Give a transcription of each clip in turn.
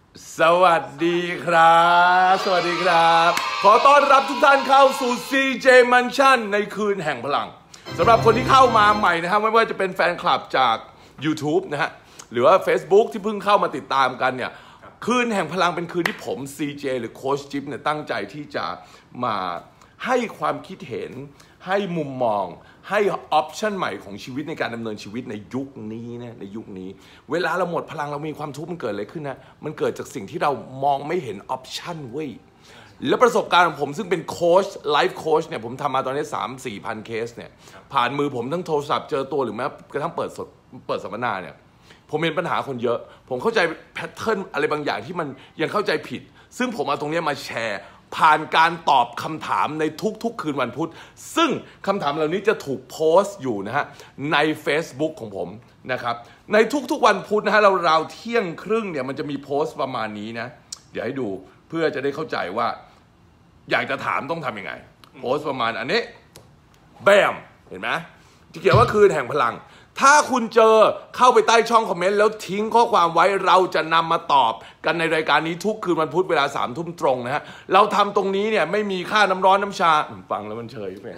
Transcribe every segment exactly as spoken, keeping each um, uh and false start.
สวัสดีครับสวัสดีครับขอต้อนรับทุกท่านเข้าสู่ ซี เจ Mansion ในคืนแห่งพลังสำหรับคนที่เข้ามาใหม่นะครับไม่ว่าจะเป็นแฟนคลับจาก YouTube นะฮะหรือว่า Facebook ที่เพิ่งเข้ามาติดตามกันเนี่ยคืนแห่งพลังเป็นคืนที่ผม ซี เจ หรือโค้ชจิ๊บเนี่ยตั้งใจที่จะมาให้ความคิดเห็นให้มุมมองให้ออปชันใหม่ของชีวิตในการดำเนินชีวิตในยุคนี้นะในยุคนี้เวลาเราหมดพลังเรามีความทุกข์มันเกิดอะไรขึ้นนะมันเกิดจากสิ่งที่เรามองไม่เห็นออปชันเว้ยและประสบการณ์ของผมซึ่งเป็นโค้ชไลฟ์โค้ชเนี่ยผมทำมาตอนนี้ สามสี่พัน เคสเนี่ยผ่านมือผมทั้งโทรศัพท์เจอตัวหรือแม้กระทั่งเปิดสดเปิดสัมมนาเนี่ยผมเห็นปัญหาคนเยอะผมเข้าใจแพทเทิร์นอะไรบางอย่างที่มันยังเข้าใจผิดซึ่งผมเอาตรงนี้มาแชร์ผ่านการตอบคำถามในทุกๆคืนวันพุธซึ่งคำถามเหล่านี้จะถูกโพสต์อยู่นะฮะใน Facebook ของผมนะครับในทุกๆวันพุธนะฮะราวๆเที่ยงครึ่งเนี่ยมันจะมีโพสต์ประมาณนี้นะเดี๋ยวให้ดูเพื่อจะได้เข้าใจว่าอยากจะถามต้องทำยังไงโพสต์ประมาณอันนี้แบมเห็นไหมที่เขียนว่าคืนแห่งพลังถ้าคุณเจอเข้าไปใต้ช่องคอมเมนต์แล้วทิ้งข้อความไว้เราจะนำมาตอบกันในรายการนี้ทุกคืนวันพุธเวลาสามทุ่มตรงนะฮะเราทำตรงนี้เนี่ยไม่มีค่าน้ำร้อนน้ำชาฟังแล้วมันเฉยไป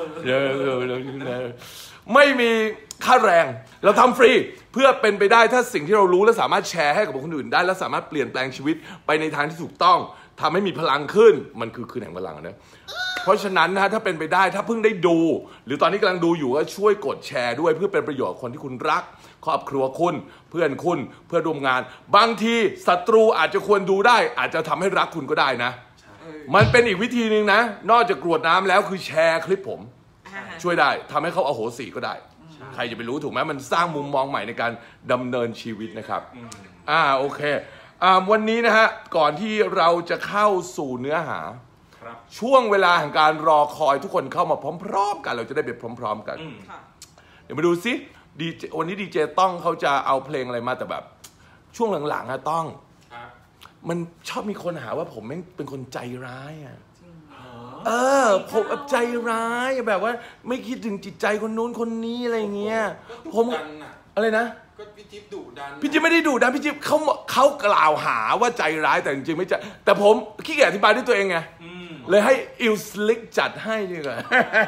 ไม่มีค่าแรงเราทำฟรีเพื่อเป็นไปได้ถ้าสิ่งที่เรารู้และสามารถแชร์ให้กับคนอื่นได้และสามารถเปลี่ยนแปลงชีวิตไปในทางที่ถูกต้องทำให้มีพลังขึ้นมันคือคืนแห่งพลังนะเพราะฉะนั้นนะถ้าเป็นไปได้ถ้าเพิ่งได้ดูหรือตอนนี้กำลังดูอยู่ก็ช่วยกดแชร์ด้วยเพื่อเป็นประโยชน์คนที่คุณรักครอบครัวคุณเพื่อนคุณเพื่อนร่วมงานบางทีศัตรูอาจจะควรดูได้อาจจะทำให้รักคุณก็ได้นะมันเป็นอีกวิธีหนึ่งนะนอกจากกรวดน้ำแล้วคือแชร์คลิปผมช่วยได้ทำให้เขาอโหสิก็ได้ใครจะไปรู้ถูกไหมมันสร้างมุมมองใหม่ในการดำเนินชีวิตนะครับอ่าโอเคอ่าวันนี้นะฮะก่อนที่เราจะเข้าสู่เนื้อหาช่วงเวลาแห่งการรอคอยทุกคนเข้ามาพร้อมๆกันเราจะได้ไปพร้อมๆกันเดี๋ยวมาดูซิดีเจวันนี้ดีเจต้องเขาจะเอาเพลงอะไรมาแต่แบบช่วงหลังๆอะต้องมันชอบมีคนหาว่าผมแม่งเป็นคนใจร้ายอะเออผมแบบใจร้ายแบบว่าไม่คิดถึงจิตใจคนนู้นคนนี้อะไรเงี้ยผมอะไรนะก็พี่จิ๊บดุดันพี่จิ๊บไม่ได้ดุดันพี่จิ๊บเขาเขากล่าวหาว่าใจร้ายแต่จริงๆไม่ใจแต่ผมขี้เกียจอธิบายด้วยตัวเองไงเลยให้อิลสลิกจัดให้ดีกว่า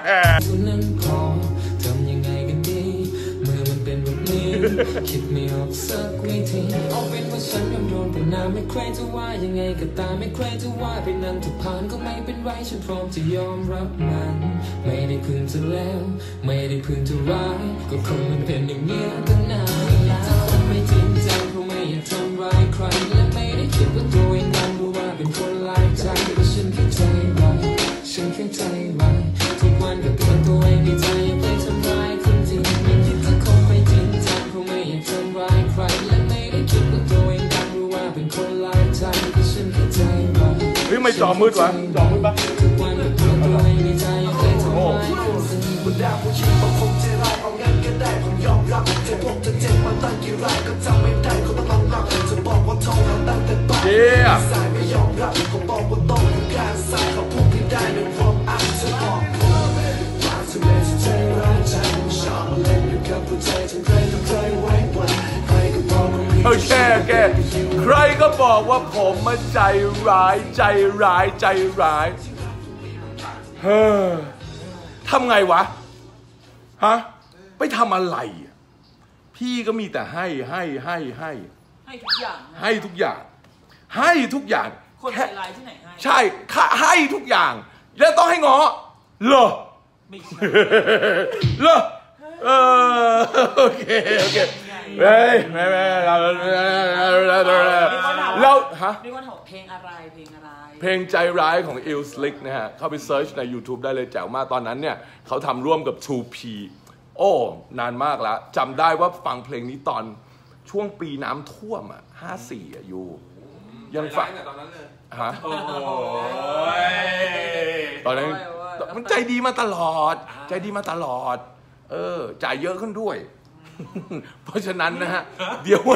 คิดไม่ออกสักวิธีเอาเป็นว่าฉันยอมโดนแต่น้ำไม่ใครจะว่ายังไงก็ตามไม่ใครจะว่าไปนั้นถูกผ่านก็ไม่เป็นไรฉันพร้อมจะยอมรับมันไม่ได้พึงจะแล้วไม่ได้พึงจะร้ายก็คงมันเป็นอย่างเงี้ยตั้งนานแล้วไม่จริงจังเพราะไม่อยากทำร้ายใครและไม่ได้คิดว่าตัวเองนั้นรู้ว่าเป็นคนลายใจแต่ฉันแค่ใจร้ายฉันแค่ใจร้ายทุกวันก็เตือนตัวเองในใจอย่าไปทำร้ายคนจริงไม่คิดจะคงไม่จริงจังเพราะไม่อยากทำร้ายใครและไม่ได้คิดว่าตัวเองดังรู้ว่าเป็นคนลายใจแต่ฉันแค่ใจร้ายเฮ้ยไม่จอมืดวะจอมืดปะทุกวันก็เตือนตัวเองในใจอย่าไปทำร้ายคนจริงบรรดาผู้ชายบางคนใจร้ายเอางั้นก็ได้ผมยอมรับเธอพวกเธอเจ็บมาตั้งกี่รายก็จำไม่ได้เขาต้องรับรับจะบอกว่าทองเราตั้งแต่ต้นสายไม่ยอมรับเขาบอกว่าต้องอยู่การสายเขาพูดไม่ได้ในความอ่านจะบอกว่าเธอไม่ใจร้ายใจชอบมาเล่นอยู่กับผู้ใจจนใครก็ใครไว้วันใครก็บอกว่าโอเคโอเคใครก็บอกว่าผมมาใจร้ายใจร้ายใจร้ายเฮ้อทำไงวะฮะไปทำอะไรพี่ก็มีแต่ให้ให้ให้ให้ให้ทุกอย่างให้ทุกอย่างให้ทุกอย่างคนใจร้ายที่ไหนให้ใช่ให้ทุกอย่างแล้วต้องให้ง้อเหรอไม่ใช่เหรอเออโอเคโอเคเฮ้ยแม่แม่เราเราฮะนี่ว่าถามเพลงอะไรเพลงอะไรเพลงใจร้ายของ Il Slick นะฮะเข้าไปเซิร์ชใน YouTube ได้เลยแจ๋วมากตอนนั้นเนี่ยเขาทำร่วมกับ ทู พี โอ้นานมากแล้วจำได้ว่าฟังเพลงนี้ตอนช่วงปีน้ำท่วมอ่ะห้าสี่อ่ะอยู่ยังฟังตอนนั้นเลยฮะโอ้โหตอนนั้นมันใจดีมาตลอดใจดีมาตลอดเออจ่ายเยอะขึ้นด้วยเพราะฉะนั้นนะฮะเดี๋ยว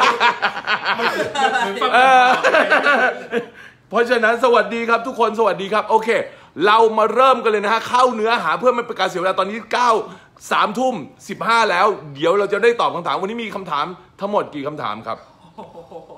เพราะฉะนั้นสวัสดีครับทุกคนสวัสดีครับโอเคเรามาเริ่มกันเลยนะฮะเข้าเนื้อหาเพื่อไม่เป็นการเสียเวลาตอนนี้เก้าสามทุ่มสิบห้าแล้วเดี๋ยวเราจะได้ตอบคำถามวันนี้มีคำถามทั้งหมดกี่คำถามครับ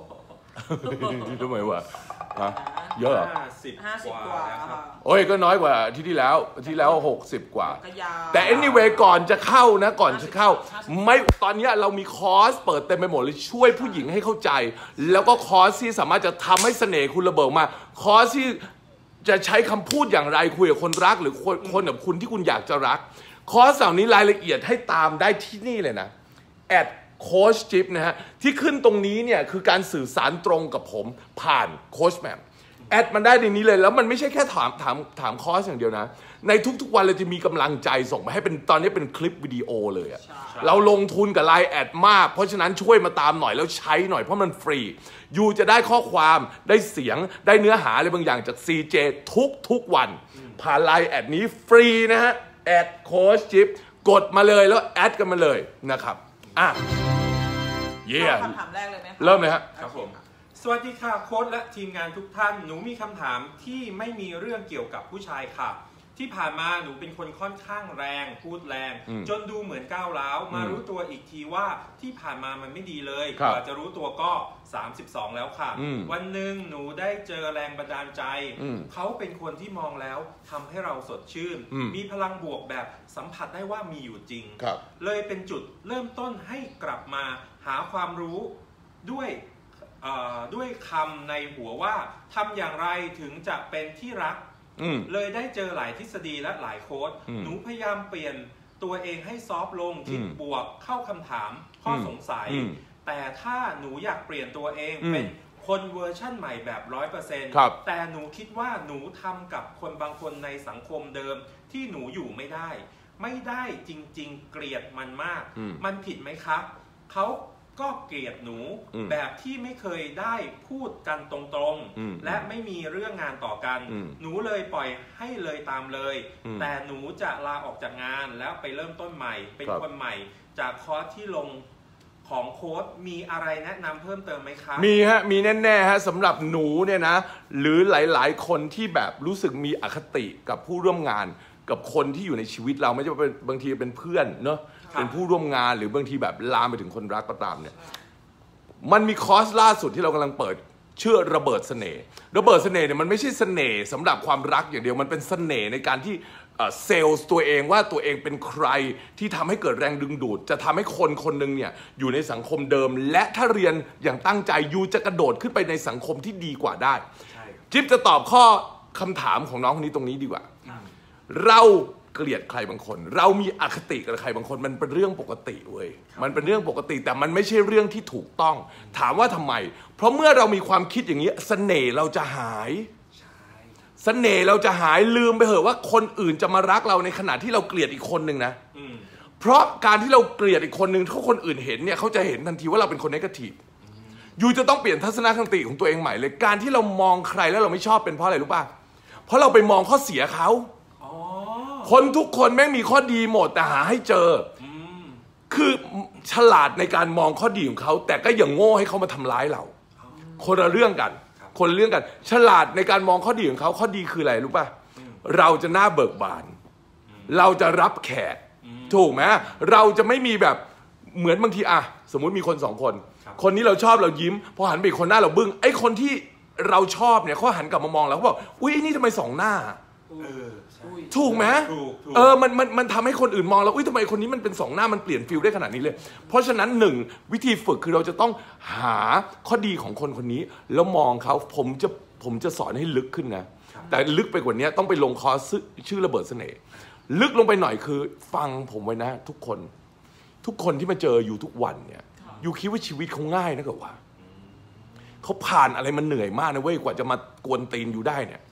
ทำไมวะฮะเยอะเหรอห้าสิบห้าสิบกกว่าว่าแล้วครับโอ้ยก็น้อยกว่าที่ที่แล้วที่แล้วหกสิบกว่าก็ยาวแต่ anyway ก่อนจะเข้านะก่อนจะเข้าไม่ตอนนี้เรามีคอร์สเปิดเต็มไปหมดเลยช่วยผู้หญิงให้เข้าใจ แล้วก็คอร์สที่สามารถจะทำให้เสน่ห์คุณระเบิดมาคอร์สที่จะใช้คำพูดอย่างไรคุยกับคนรักหรือคนคนกับคุณที่คุณอยากจะรักคอร์สเหล่านี้รายละเอียดให้ตามได้ที่นี่เลยนะแอดโค้ชจิ๊บนะฮะที่ขึ้นตรงนี้เนี่ยคือการสื่อสารตรงกับผมผ่านโค้ชแมมแอดมันได้ในนี้เลยแล้วมันไม่ใช่แค่ถามถามถามคอร์สอย่างเดียวนะในทุกๆวันเราจะมีกำลังใจส่งมาให้เป็นตอนนี้เป็นคลิปวิดีโอเลยอะเราลงทุนกับไลน์แอดมากเพราะฉะนั้นช่วยมาตามหน่อยแล้วใช้หน่อยเพราะมันฟรียูจะได้ข้อความได้เสียงได้เนื้อหาอะไรบางอย่างจาก ซี เจ ทุกทุกวันผ่านไลน์แอดนี้ฟรีนะฮะแอดโค้ชจิ๊บกดมาเลยแล้วแอดกันมาเลยนะครับอ่ะเย่คำถามแรกเลยไหมเริ่มเลยฮะครับผมสวัสดีค่ะโค้ชและทีมงานทุกท่านหนูมีคำถามที่ไม่มีเรื่องเกี่ยวกับผู้ชายค่ะที่ผ่านมาหนูเป็นคนค่อนข้างแรงพูดแรงจนดูเหมือนก้าวร้าวมารู้ตัวอีกทีว่าที่ผ่านมามันไม่ดีเลยกว่าจะรู้ตัวก็สามสิบสองแล้วค่ะวันหนึ่งหนูได้เจอแรงบันดาลใจเขาเป็นคนที่มองแล้วทำให้เราสดชื่นมีพลังบวกแบบสัมผัสได้ว่ามีอยู่จริงเลยเป็นจุดเริ่มต้นให้กลับมาหาความรู้ด้วยด้วยคำในหัวว่าทำอย่างไรถึงจะเป็นที่รักเลยได้เจอหลายทฤษฎีและหลายโค้ดหนูพยายามเปลี่ยนตัวเองให้ซอฟต์ลงคิดบวกเข้าคำถามข้อสงสัยแต่ถ้าหนูอยากเปลี่ยนตัวเองเป็นคนเวอร์ชั่นใหม่แบบร้อยเปอร์เซ็นต์แต่หนูคิดว่าหนูทำกับคนบางคนในสังคมเดิมที่หนูอยู่ไม่ได้ไม่ได้จริงๆเกลียดมันมากมันผิดไหมครับเขาก็เกลียดหนูแบบที่ไม่เคยได้พูดกันตรงๆและไม่มีเรื่องงานต่อกันหนูเลยปล่อยให้เลยตามเลยแต่หนูจะลาออกจากงานแล้วไปเริ่มต้นใหม่เป็นคนใหม่จากคอร์สที่ลงของโค้ชมีอะไรแนะนำเพิ่มเติมไหมครับมีฮะมีแน่ๆฮะสำหรับหนูเนี่ยนะหรือหลายๆคนที่แบบรู้สึกมีอคติกับผู้ร่วมงานกับคนที่อยู่ในชีวิตเราไม่ใช่เป็นบางทีเป็นเพื่อนเนาะเป็นผู้ร่วมงานหรือบางทีแบบลามไปถึงคนรักก็ตามเนี่ยมันมีคอร์สล่าสุดที่เรากำลังเปิดชื่อระเบิดเสน่ห์ระเบิดเสน่ห์เนี่ยมันไม่ใช่เสน่ห์สำหรับความรักอย่างเดียวมันเป็นเสน่ห์ในการที่เซลล์ตัวเองว่าตัวเองเป็นใครที่ทำให้เกิดแรงดึงดูดจะทำให้คนคนหนึ่งเนี่ยอยู่ในสังคมเดิมและถ้าเรียนอย่างตั้งใจยูจะกระโดดขึ้นไปในสังคมที่ดีกว่าได้จิ๊บจะตอบข้อคำถามของน้องคนนี้ตรงนี้ดีกว่าเราเกลียดใครบางคนเรามีอคติกับใครบางคนมันเป็นเรื่องปกติเว้ยมันเป็นเรื่องปกติแต่มันไม่ใช่เรื่องที่ถูกต้องถามว่าทำไมเพราะเมื่อเรามีความคิดอย่างนี้เสน่ห์เราจะหายเสน่ห์เราจะหายลืมไปเหอะว่าคนอื่นจะมารักเราในขณะที่เราเกลียดอีกคนหนึ่งนะเพราะการที่เราเกลียดอีกคนหนึ่งถ้าคนอื่นเห็นเนี่ยเขาจะเห็นทันทีว่าเราเป็นคนเนกาทีฟยูจะต้องเปลี่ยนทัศนคติของตัวเองใหม่เลยการที่เรามองใครแล้วเราไม่ชอบเป็นเพราะอะไรรู้ป่ะเพราะเราไปมองข้อเสียเขาคนทุกคนแม่งมีข้อดีหมดแต่หาให้เจอคือฉลาดในการมองข้อดีของเขาแต่ก็อย่างโง่ให้เขามาทำร้ายเราคนละเรื่องกันคนละเรื่องกันฉลาดในการมองข้อดีของเขาข้อดีคืออะไรรู้ป่ะเราจะหน้าเบิกบานเราจะรับแขกถูกไหมเราจะไม่มีแบบเหมือนบางทีอะสมมุติมีคนสองคนคนนี้เราชอบเรายิ้มพอหันไปอีกคนหน้าเราบึ้งไอ้คนที่เราชอบเนี่ยเขาหันกลับมามองเราเขาบอกอุ้ยนี่ทำไมสองหน้าถูกไหมเออมันมันมันทำให้คนอื่นมองแล้วอุ้ยทำไมคนนี้มันเป็นสองหน้ามันเปลี่ยนฟิลได้ขนาดนี้เลยเพราะฉะนั้นหนึ่งวิธีฝึกคือเราจะต้องหาข้อดีของคนคนนี้แล้วมองเขาผมจะผมจะสอนให้ลึกขึ้นนะแต่ลึกไปกว่านี้ต้องไปลงคอร์สชื่อระเบิดเสน่ห์ลึกลงไปหน่อยคือฟังผมไว้นะทุกคนทุกคนที่มาเจออยู่ทุกวันเนี่ยอยู่คิดว่าชีวิตเขาง่ายนะเกิดว่าเขาผ่านอะไรมันเหนื่อยมากนะเว้ยกว่าจะมากวนตีนอยู่ได้เนี่ย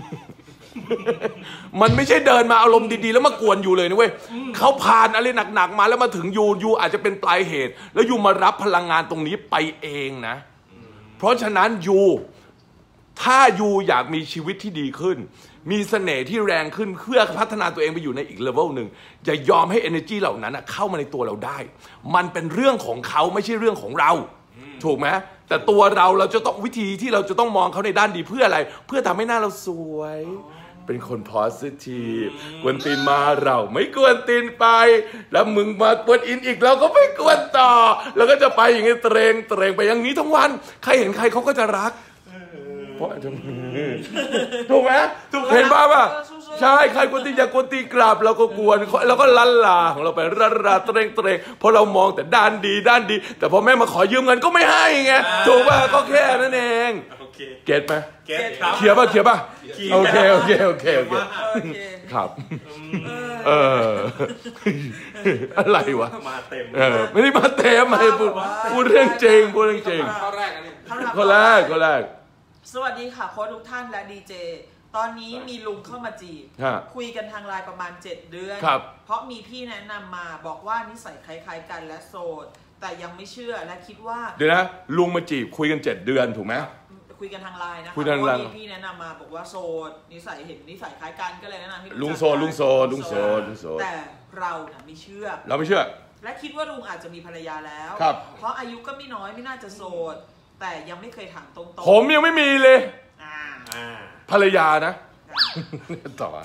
มันไม่ใช่เดินมาอารมณ์ดีๆแล้วมากวนอยู่เลยนะเว้ยเขาผ่านอะไรหนักๆมาแล้วมาถึงยูยูอาจจะเป็นปลายเหตุแล้วยูมารับพลังงานตรงนี้ไปเองนะเพราะฉะนั้นยูถ้ายูอยากมีชีวิตที่ดีขึ้นมีเสน่ห์ที่แรงขึ้นเพื่อพัฒนาตัวเองไปอยู่ในอีกเลเวลหนึ่งอย่ายอมให้ energy เหล่านั้นเข้ามาในตัวเราได้มันเป็นเรื่องของเขาไม่ใช่เรื่องของเราถูกไหมแต่ตัวเราเราจะต้องวิธีที่เราจะต้องมองเขาในด้านดีเพื่ออะไรเพื่อทำให้หน้าเราสวยเป็นคน positive กวนตีนมาเราไม่กวนตีนไปแล้วมึงมากวนอินอีกเราก็ไม่กวนต่อแล้วก็จะไปอย่างนี้เตรงเตรงไปอย่างนี้ทั้งวันใครเห็นใครเขาก็จะรักเพราะถูกไหมเห็นป่ะป่ะใช่ใครกวนตีนอยากกวนตีกลับเราก็กวนเราก็ลันลาของเราไปลันลาเตรงเตรงเพราะเรามองแต่ด้านดีด้านดีแต่พอแม่มาขอยืมเงินก็ไม่ให้ไงถูกป่ะก็แค่นั้นเองเก็ตไหมเก็ตครับเขียป่ะเขียป่ะโอเคโอเคโอเคโอเคครับเอออะไรวะมาเต็มเออไม่ได้มาเต็มมาพูดพูดเรื่องจริงพูดเรื่องจริงข้อแรกอันนี้ข้อแรกข้อแรกสวัสดีค่ะโค้ชทุกท่านและดีเจตอนนี้มีลุงเข้ามาจีบคุยกันทางไลน์ประมาณเจ็ดเดือนเพราะมีพี่แนะนำมาบอกว่านิสัยคล้ายๆกันและโสดแต่ยังไม่เชื่อและคิดว่าเดี๋ยวนะลุงมาจีบคุยกันเจ็ดเดือนถูกไหมคุยกันทางไลน์นะคะเพราะว่ามีพี่แนะนำมาบอกว่าโสดนิสัยเห็นนิสัยคล้ายกันก็เลยแนะนำให้ลุงโสดลุงโสดลุงโสดลุงโสดแต่เราเนี่ยไม่เชื่อเราไม่เชื่อและคิดว่าลุงอาจจะมีภรรยาแล้วเพราะอายุก็ไม่น้อยไม่น่าจะโสดแต่ยังไม่เคยถามตรงๆผมยังไม่มีเลยภรรยานะต่อ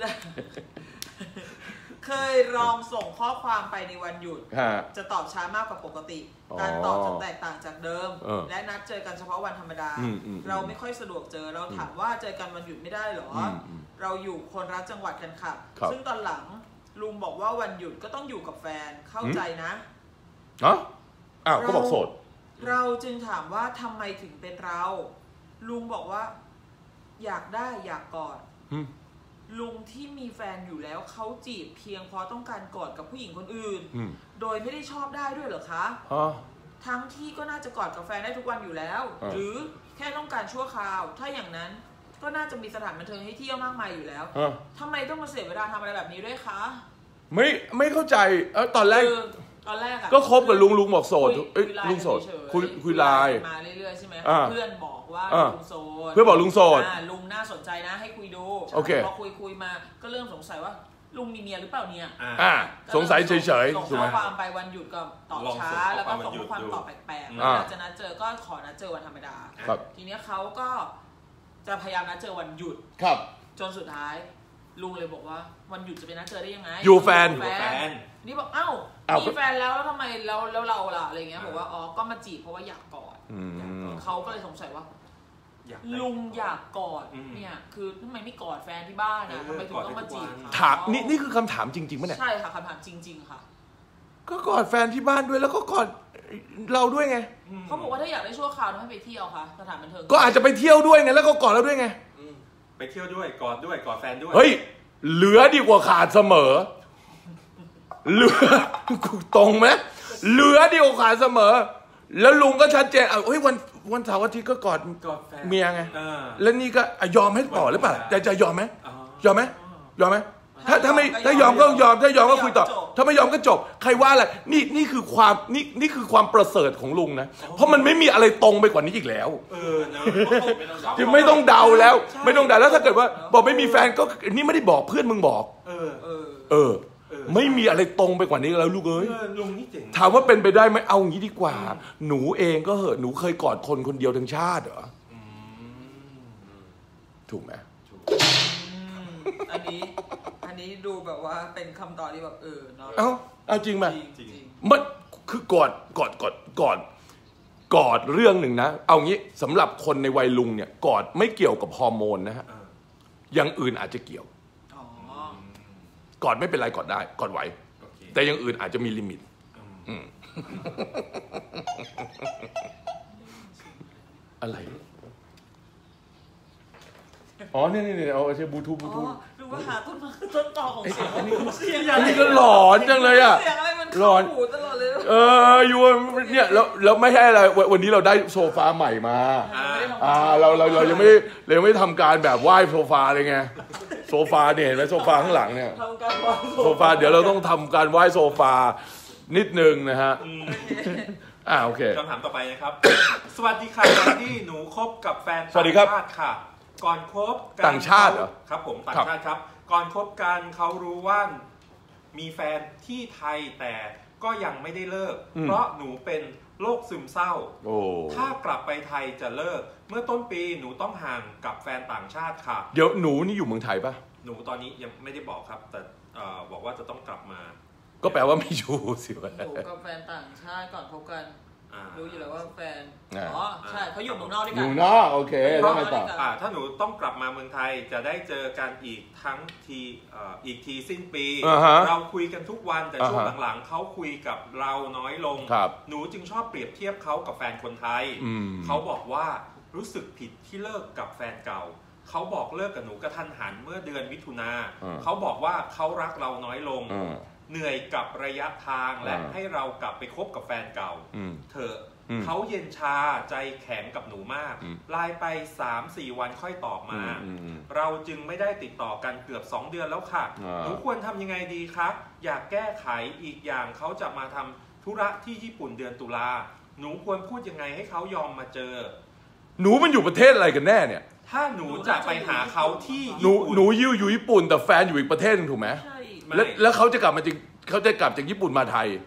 เคยลองส่งข้อความไปในวันหยุดจะตอบช้ามากกว่าปกติการตอบจะแตกต่างจากเดิมและนัดเจอกันเฉพาะวันธรรมดาเราไม่ค่อยสะดวกเจอเราถามว่าเจอกันวันหยุดไม่ได้หรอเราอยู่คนละจังหวัดกันค่ะซึ่งตอนหลังลุงบอกว่าวันหยุดก็ต้องอยู่กับแฟนเข้าใจนะอ๋ออ้าวก็บอกโสดเราจึงถามว่าทำไมถึงเป็นเราลุงบอกว่าอยากได้อยากกอดลุงที่มีแฟนอยู่แล้วเขาจีบเพียงเพราะต้องการกอดกับผู้หญิงคนอื่นโดยไม่ได้ชอบได้ด้วยเหรอคะทั้งที่ก็น่าจะกอดกับแฟนได้ทุกวันอยู่แล้วหรือแค่ต้องการชั่วคราวถ้าอย่างนั้นก็น่าจะมีสถานบันเทิงให้เที่ยวมากมายอยู่แล้วทำไมต้องมาเสียเวลาทำอะไรแบบนี้ด้วยคะไม่ไม่เข้าใจเออตอนแรกตอนแรกก็คบกับลุงลุงบอกโสดเอ้ยลุงโสดคุยคุยไลน์มาเรื่อยๆใช่ไหมเพื่อนบอกว่าลุงโสดเพื่อนบอกลุงโสดลุงน่าสนใจนะให้คุยดูพอคุยคุยมาก็เริ่มสงสัยว่าลุงมีเมียหรือเปล่าเนี่ยอ่าสงสัยเฉยๆส่งข้อความไปวันหยุดก็ตอบช้าแล้วก็ส่งข้อความตอบแปลกๆแล้วจะนัดเจอก็ขอนัดเจอวันธรรมดาทีนี้เขาก็จะพยายามนัดเจอวันหยุดจนสุดท้ายลุงเลยบอกว่าวันหยุดจะไปนัดเจอได้ยังไงอยู่แฟนนี่บอกเอ้ามีแฟนแล้วแล้วทำไมแล้วแล้วเราล่ะอะไรเงี้ยบอกว่าอ๋อก็มาจีบเพราะว่าอยากกอดเขาก็เลยสงสัยว่าลุงอยากกอดเนี่ยคือทำไมไม่กอดแฟนที่บ้านนะทำไมถึงต้องมาจีบถามนี่นี่คือคำถามจริงๆป่ะเนี่ยใช่ค่ะคำถามจริงๆค่ะก็กอดแฟนที่บ้านด้วยแล้วก็กอดเราด้วยไงเขาบอกว่าถ้าอยากได้ชั่วคราวต้องให้ไปเที่ยวค่ะสถานบันเทิงก็อาจจะไปเที่ยวด้วยไงแล้วก็กอดเราด้วยไงไปเที่ยวด้วยกอดด้วยกอดแฟนด้วยเฮ้ยเหลือดีกว่าขาดเสมอเหลือตรงไหมเหลือดีกว่าขาดเสมอแล้วลุงก็ชัดเจนเอ้ยวันวันเสาร์อาทิตย์ก็กอดเมียไงแล้วนี่ก็ยอมให้ต่อหรือเปล่าจะจะยอมไหมยอมไหมยอมไหมถ้าถ้าไม่ถ้ายอมก็ยอมถ้ายอมก็คุยต่อถ้าไม่ยอมก็จบใครว่าอะไรนี่นี่คือความนี่นี่คือความประเสริฐของลุงนะเพราะมันไม่มีอะไรตรงไปกว่านี้อีกแล้วเออที่ไม่ต้องเดาแล้วไม่ต้องเดาแล้วถ้าเกิดว่าบอกไม่มีแฟนก็นี่ไม่ได้บอกเพื่อนมึงบอกเออเออเออไม่มีอะไรตรงไปกว่านี้แล้วลูกเอ้ยถามว่าเป็นไปได้ไหมเอางี้ดีกว่าหนูเองก็เหอะหนูเคยกอดคนคนเดียวทั้งชาติเหรอถูกไหมอันนี้อันนี้ดูแบบว่าเป็นคำตอบที่แบบเออเนาะเอ้าเอาจริงไหมมันคือกอดกอดกอดกอดกอดเรื่องหนึ่งนะเอางี้สำหรับคนในวัยลุงเนี่ยกอดไม่เกี่ยวกับฮอร์โมนนะฮะอย่างอื่นอาจจะเกี่ยวกอดไม่เป็นไรกอดได้กอดไหวแต่อย่างอื่นอาจจะมีลิมิตอะไรอ๋อนี่นี่เอาใช้บลูทูธบลูทูธดูว่าหาต้นมาต้นต่อของเสียงอันนี้ก็หลอนจังเลยอ่ะเสียงอะไรมันเข้าหูตลอดเลยเอออยู่เนี่ยแล้วแล้วไม่ใช่อะไรวันนี้เราได้โซฟาใหม่มาอ่าเราเราเรายังไม่เรายังไม่ทำการแบบไหว้โซฟาเลยไงโซฟาเนี่ยเห็นไหมโซฟาข้างหลังเนี่ยโซฟาเดี๋ยวเราต้องทำการไหว้โซฟานิดนึงนะฮะอ่าโอเคคำถามต่อไปนะครับสวัสดีค่ะที่หนูคบกับแฟนต่างชาติค่ะก่อนคบต่างชาติเหรอครับผมต่างชาติครับก่อนคบกันเขารู้ว่ามีแฟนที่ไทยแต่ก็ยังไม่ได้เลิกเพราะหนูเป็นโรคซึมเศร้าโอ้ถ้ากลับไปไทยจะเลิกเมื่อต้นปีหนูต้องห่างกับแฟนต่างชาติค่ะเดี๋ยวหนูนี่อยู่เมืองไทยปะหนูตอนนี้ยังไม่ได้บอกครับแต่บอกว่าจะต้องกลับมาก็แปลว่าไม่อยู่สิวะหนูกับแฟนต่างชาติก่อนพบกันรู้อยู่แล้วว่าแฟนอ่าอ๋อใช่เขาอยู่เมืองนอกด้วยอกันยู่นอกโอเคแล้วไงต่ออ่าถ้าหนูต้องกลับมาเมืองไทยจะได้เจอกันอีกทั้งทีอ่าอีกทีสิ้นปีอ่าฮะเราคุยกันทุกวันแต่ช่วงอ่าฮะหลังๆเขาคุยกับเราน้อยลงครับหนูจึงชอบเปรียบเทียบเขากับแฟนคนไทยอืมเขาบอกว่ารู้สึกผิดที่เลิกกับแฟนเก่าเขาบอกเลิกกับหนูกระทันหันเมื่อเดือนมิถุนาอ่าเขาบอกว่าเขารักเราน้อยลงอ่าเหนื่อยกับระยะทางและอ่าให้เรากลับไปคบกับแฟนเก่าอืมเถอะอืมเขาเย็นชาใจแข็งกับหนูมากอืมไลน์ไป สามสี่ วันค่อยตอบมาอืมอืมเราจึงไม่ได้ติดต่อกันเกือบสองเดือนแล้วค่ะอ่าหนูควรทำยังไงดีคะอยากแก้ไขอีกอย่างเขาจะมาทำธุระที่ญี่ปุ่นเดือนตุลาหนูควรพูดยังไงให้เขายอมมาเจอหนูมันอยู่ประเทศอะไรกันแน่เนี่ยถ้าหนูจะไปหาเขาที่หนูญี่ปุ่นหนูอยู่อยู่ญี่ปุ่นแต่แฟนอยู่อีกประเทศนึงถูกไหมใช่ไม่แล้วแล้วเขาจะกลับมาจริงเขาจะกลับจากญี่ปุ่นมาไทย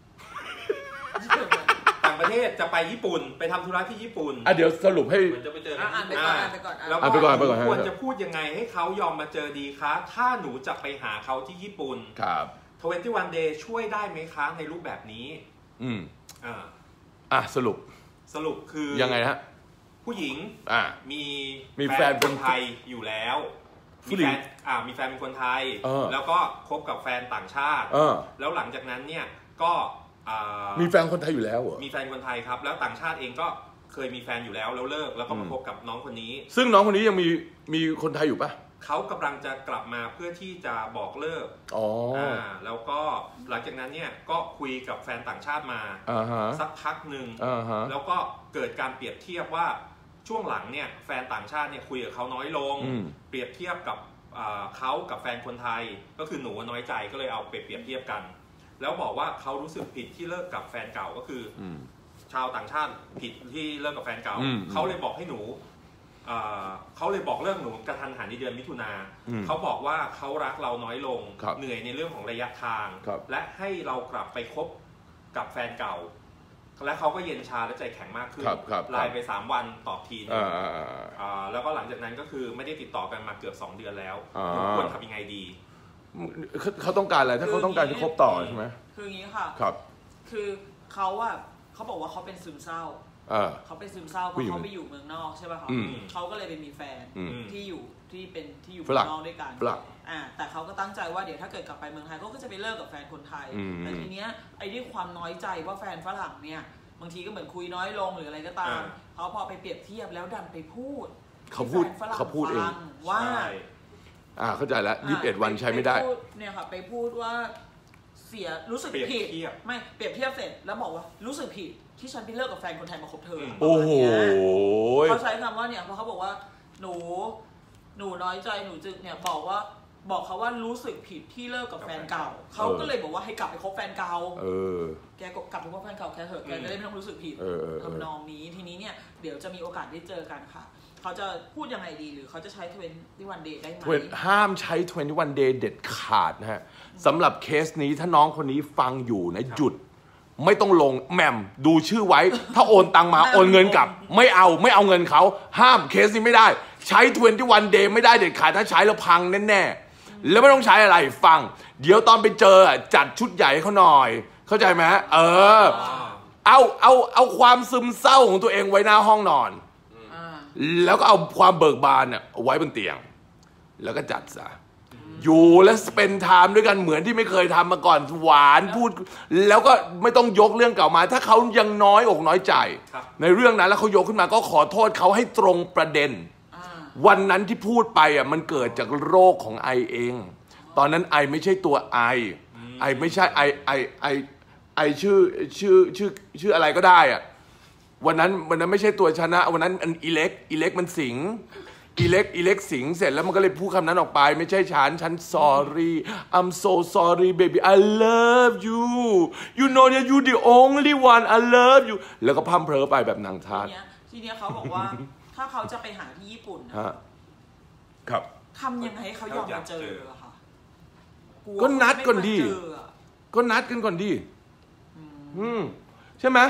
ต่างประเทศจะไปญี่ปุ่นไปทำธุระที่ญี่ปุ่นอ่ะเดี๋ยวสรุปให้เหมือนจะไปเจออ่ะอ่านไปก่อนอ่านไปก่อนอ่ะแล้วอ่ะไปก่อนไปก่อนควรจะพูดยังไงให้เขายอมมาเจอดีคะ ถ้าหนูจะไปหาเขาที่ญี่ปุ่นครับทเวนตี้วันเดย์ช่วยได้ไหมคะในรูปแบบนี้อืมอ่าอ่ะสรุปสรุปคือยังไงฮะผู้หญิงอ่ะมีมีแฟนคนไทยอยู่แล้วผู้มีหญิแฟงนอ่ามีแฟนเป็นคนไทยเออแล้วก็คบกับแฟนต่างชาติเออแล้วหลังจากนั้นเนี่ยก็อ่ามีแฟนคนไทยอยู่แล้วเหรอมีแฟนคนไทยครับ แล้วต่างชาติเองก็เคยมีแฟนอยู่แล้วแล้วเลิกแล้วก็มาอืมคบกับน้องคนนี้ซึ่งน้องคนนี้ยังมีมีคนไทยอยู่ปะเขากำลังจะกลับมาเพื่อที่จะบอกเลิกอ๋ออ่าแล้วก็หลังจากนั้นเนี่ยก็คุยกับแฟนต่างชาติมาอ่าฮะสักพักหนึ่งอ่าฮะแล้วก็เกิดการเปรียบเทียบว่าช่วงหลังเนี่ยแฟนต่างชาติเนี่ยคุยกับเขาน้อยลงอืมเปรียบเทียบกับอ่าเขากับแฟนคนไทย ก็คือหนูน้อยใจก็เลยเอาไปเปรียบเทียบกัน แล้วบอกว่าเขารู้สึกผิดที่เลิกกับแฟนเก่าก็คืออืมชาวต่างชาติผิดที่เลิกกับแฟนเก่าอืมเขาเลยบอกให้หนูอ่าเขาเลยบอกเลิกหนูกระทันหันในเดือนมิถุนาอืมเขาบอกว่าเขารักเราน้อยลงครับเหนื่อยในเรื่องของระยะทางครับและให้เรากลับไปคบกับแฟนเก่า และเขาก็เย็นชาและใจแข็งมากขึ้นครับครับไลน์ไปสามวันตอบทีนึงอ่าอ่าอ่าอ่าแล้วก็หลังจากนั้นก็คือไม่ได้ติดต่อกันมาเกือบสองเดือนแล้วอ่าหนูควรทำยังไงดีเขาเขาต้องการอะไรถ้าเขาต้องการจะคบต่อใช่ไหมคืออย่างนี้ค่ะครับคือเขาอะเขาบอกว่าเขาเป็นซึมเศร้าเออเขาเป็นซึมเศร้าเพผู้หญิงราะเขาไปอยู่เมืองนอกใช่ป่ะคะอืมเขาก็เลยไปมีแฟนอืมที่อยู่ที่เป็นที่อยู่ฝเมืรั่อง งนอกด้วยกันฝรั่งอ่าแต่เขาก็ตั้งใจว่าเดี๋ยวถ้าเกิดกลับไปเมืองไทยเขาก็จะไปเลิกกับแฟนคนไทยอืมแต่ทีเนี้ยไอ้ด้วยความน้อยใจว่าแฟนฝรั่งเนี่ยบางทีก็เหมือนคุยน้อยลงหรืออะไรก็ตามอ่าเขาพอไปเปรียบเทียบแล้วดันไปพูดเขาพูดให้แฟนฝรั่เขาพูดเองฟัว่าใช่อ่าเข้าใจแล้วยี่สิบเอ็ดวันใช้ไม่ได้ปพูเนี่ยค่ะไปพูดว่าเสียรู้สึกเปรียบผิดเทียบไม่เปรียบเทียบเสร็จแล้วบอกว่ารู้สึกผิดที่ฉันไปเลิกกับแฟนคนไทยมาคบเธออืมโอ้โหเขาใช้คำว่าเนี่ยเพราะเขาบอกว่าหนูหนูน้อยใจหนูจึงเนี่ยบอกว่าบอกเขาว่ารู้สึกผิดที่เลิกกับแฟนเก่าเขาก็เลยบอกว่าให้กลับไปคบแฟนเก่าเออแกก็กลับไปคบแฟนเก่าแกเถอะแกจะได้ไม่ต้องรู้สึกผิดเออเออเออทำนองนี้ทีนี้เนี่ยเดี๋ยวจะมีโอกาสได้เจอกันค่ะเขาจะพูดยังไงดีหรือเขาจะใช้ทเวนตี้วันเดย์ได้ไหมห้ามใช้ทเวนตี้วัน day เด็ดขาดนะฮะสำหรับเคสนี้ถ้าน้องคนนี้ฟังอยู่นะหยุด ไม่ต้องลงแหม่มดูชื่อไว้ ถ้าโอนตังมาโอนเงินกลับ ไม่เอาไม่เอาเงินเขาห้ามเคสนี้ไม่ได้ ใช้ทเวนตี้วัน day ไม่ได้เด็ดขาดถ้าใช้แล้วพังแน่ๆแล้วไม่ต้องใช้อะไรฟัง เดี๋ยวตอนไปเจอจัดชุดใหญ่ให้เขาหน่อย เข้าใจไหมเออ เอาเอาเอาความซึมเศร้าของตัวเองไว้หน้าห้องนอนอ่าแล้วก็เอาความเบิกบานเนี่ยไว้บนเตียง แล้วก็จัดซะอยู่และเป็นไทม์ด้วยกันเหมือนที่ไม่เคยทำมาก่อนหวานพูด แล้วก็ไม่ต้องยกเรื่องเก่ามา ถ้าเขายังน้อยอกน้อยใจครับในเรื่องนั้นแล้วเขายกขึ้นมาก็ขอโทษเขาให้ตรงประเด็นอ่าวันนั้นที่พูดไปอ่ะมันเกิดจากโรคของไอเอง ตอนนั้นไอไม่ใช่ตัวไอไอไม่ใช่ไอไอไอไอชื่อชื่อชื่อชื่ออะไรก็ได้อ่ะวันนั้นวันนั้นไม่ใช่ตัวชนะวันนั้นอันอีเล็กอีเล็กมันสิงอีเล็กอีเล็กสิงเสร็จแล้วมันก็เลยพูดคำนั้นออกไป ไม่ใช่ฉันฉัน sorry I'm so sorry baby I love you you know that you the only one I love you แล้วก็พร่ำเพ้อไปแบบนางทาทีสเนี้ยทีเนี้ยเขาบอกว่า ถ้าเขาจะไปหาที่ญี่ปุ่นนะฮะครับทำยังไงให้เขายอมมาเจออะค่ะลัวก็นัดก่อนดิไม่มาเจออะก็นัดกันก่อนดิอืมใช่ไหม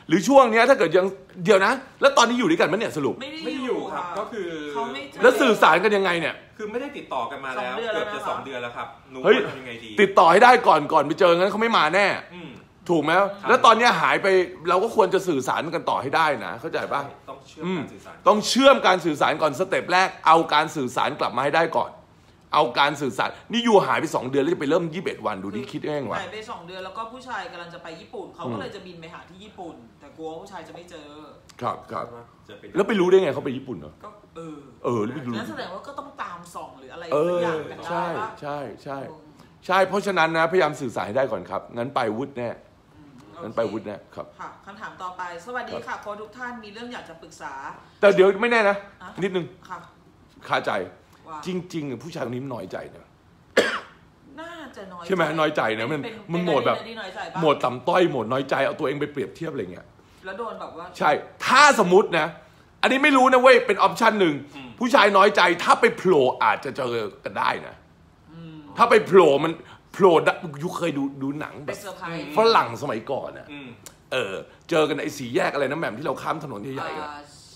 หรือช่วงเนี้ยถ้าเกิดยังเดี๋ยวนะ แล้วตอนนี้อยู่ด้วยกันมั้ยเนี่ยสรุปไม่ได้ไม่ได้อยู่ครับก็คือเขาไม่แล้วสื่อสารกันยังไงเนี่ยคือไม่ได้ติดต่อกันมาแล้วเกือบจะสองเดือนแล้วครับหนูทำยังไงดีติดต่อให้ได้ก่อนก่อนไปเจองั้นเขาไม่มาแน่ถูกไหมแล้วตอนนี้หายไปเราก็ควรจะสื่อสารกันต่อให้ได้นะเข้าใจป่ะต้องเชื่อมการสื่อสารต้องเชื่อมการสื่อสารก่อนสเต็ปแรกเอาการสื่อสารกลับมาให้ได้ก่อนเอาการสื่อสารนี่อยู่หายไปสองเดือนแล้วจะไปเริ่มยี่สิบเอ็ดวันดูดิคิดเองวะหายไปสองเดือนแล้วก็ผู้ชายกำลังจะไปญี่ปุ่นเขาก็เลยจะบินไปหาที่ญี่ปุ่นแต่กลัวผู้ชายจะไม่เจอครับครับแล้วไปรู้ได้ไงเขาไปญี่ปุ่นเหรอก็เออเออแล้วไปรู้นั่นแสดงว่าก็ต้องตามส่องหรืออะไรสักอย่างกันได้ใช่ใช่ใช่ใช่เพราะฉะนั้นนะพยายามสื่อสารให้ได้ก่อนครับงั้นไปวุฒิแน่งั้นไปวุฒิแน่ครับค่ะคำถามต่อไปสวัสดีค่ะโค้ชทุกท่านมีเรื่องอยากจะปรึกษาแต่เดี๋ยวไม่แน่นะนิดนึงค่ะคาใจจริงๆผู้ชายคนนี้มันน้อยใจนะน่าจะน้อยใช่ไหมน้อยใจนะมันมันโหมดแบบโหมดต่ำต้อยโหมดน้อยใจเอาตัวเองไปเปรียบเทียบอะไรเงี้ยแล้วโดนแบบว่าใช่ถ้าสมมตินะอันนี้ไม่รู้นะเว้ยเป็นออปชั่นหนึ่งผู้ชายน้อยใจถ้าไปโผล่อาจจะเจอกันได้นะถ้าไปโผล่มันโผล่ยุเคยดูดูหนังแบบฝรั่งสมัยก่อนอ่ะเออเจอกันไอ้สี่แยกอะไรนะแหม่มที่เราข้ามถนนใหญ่ๆกัน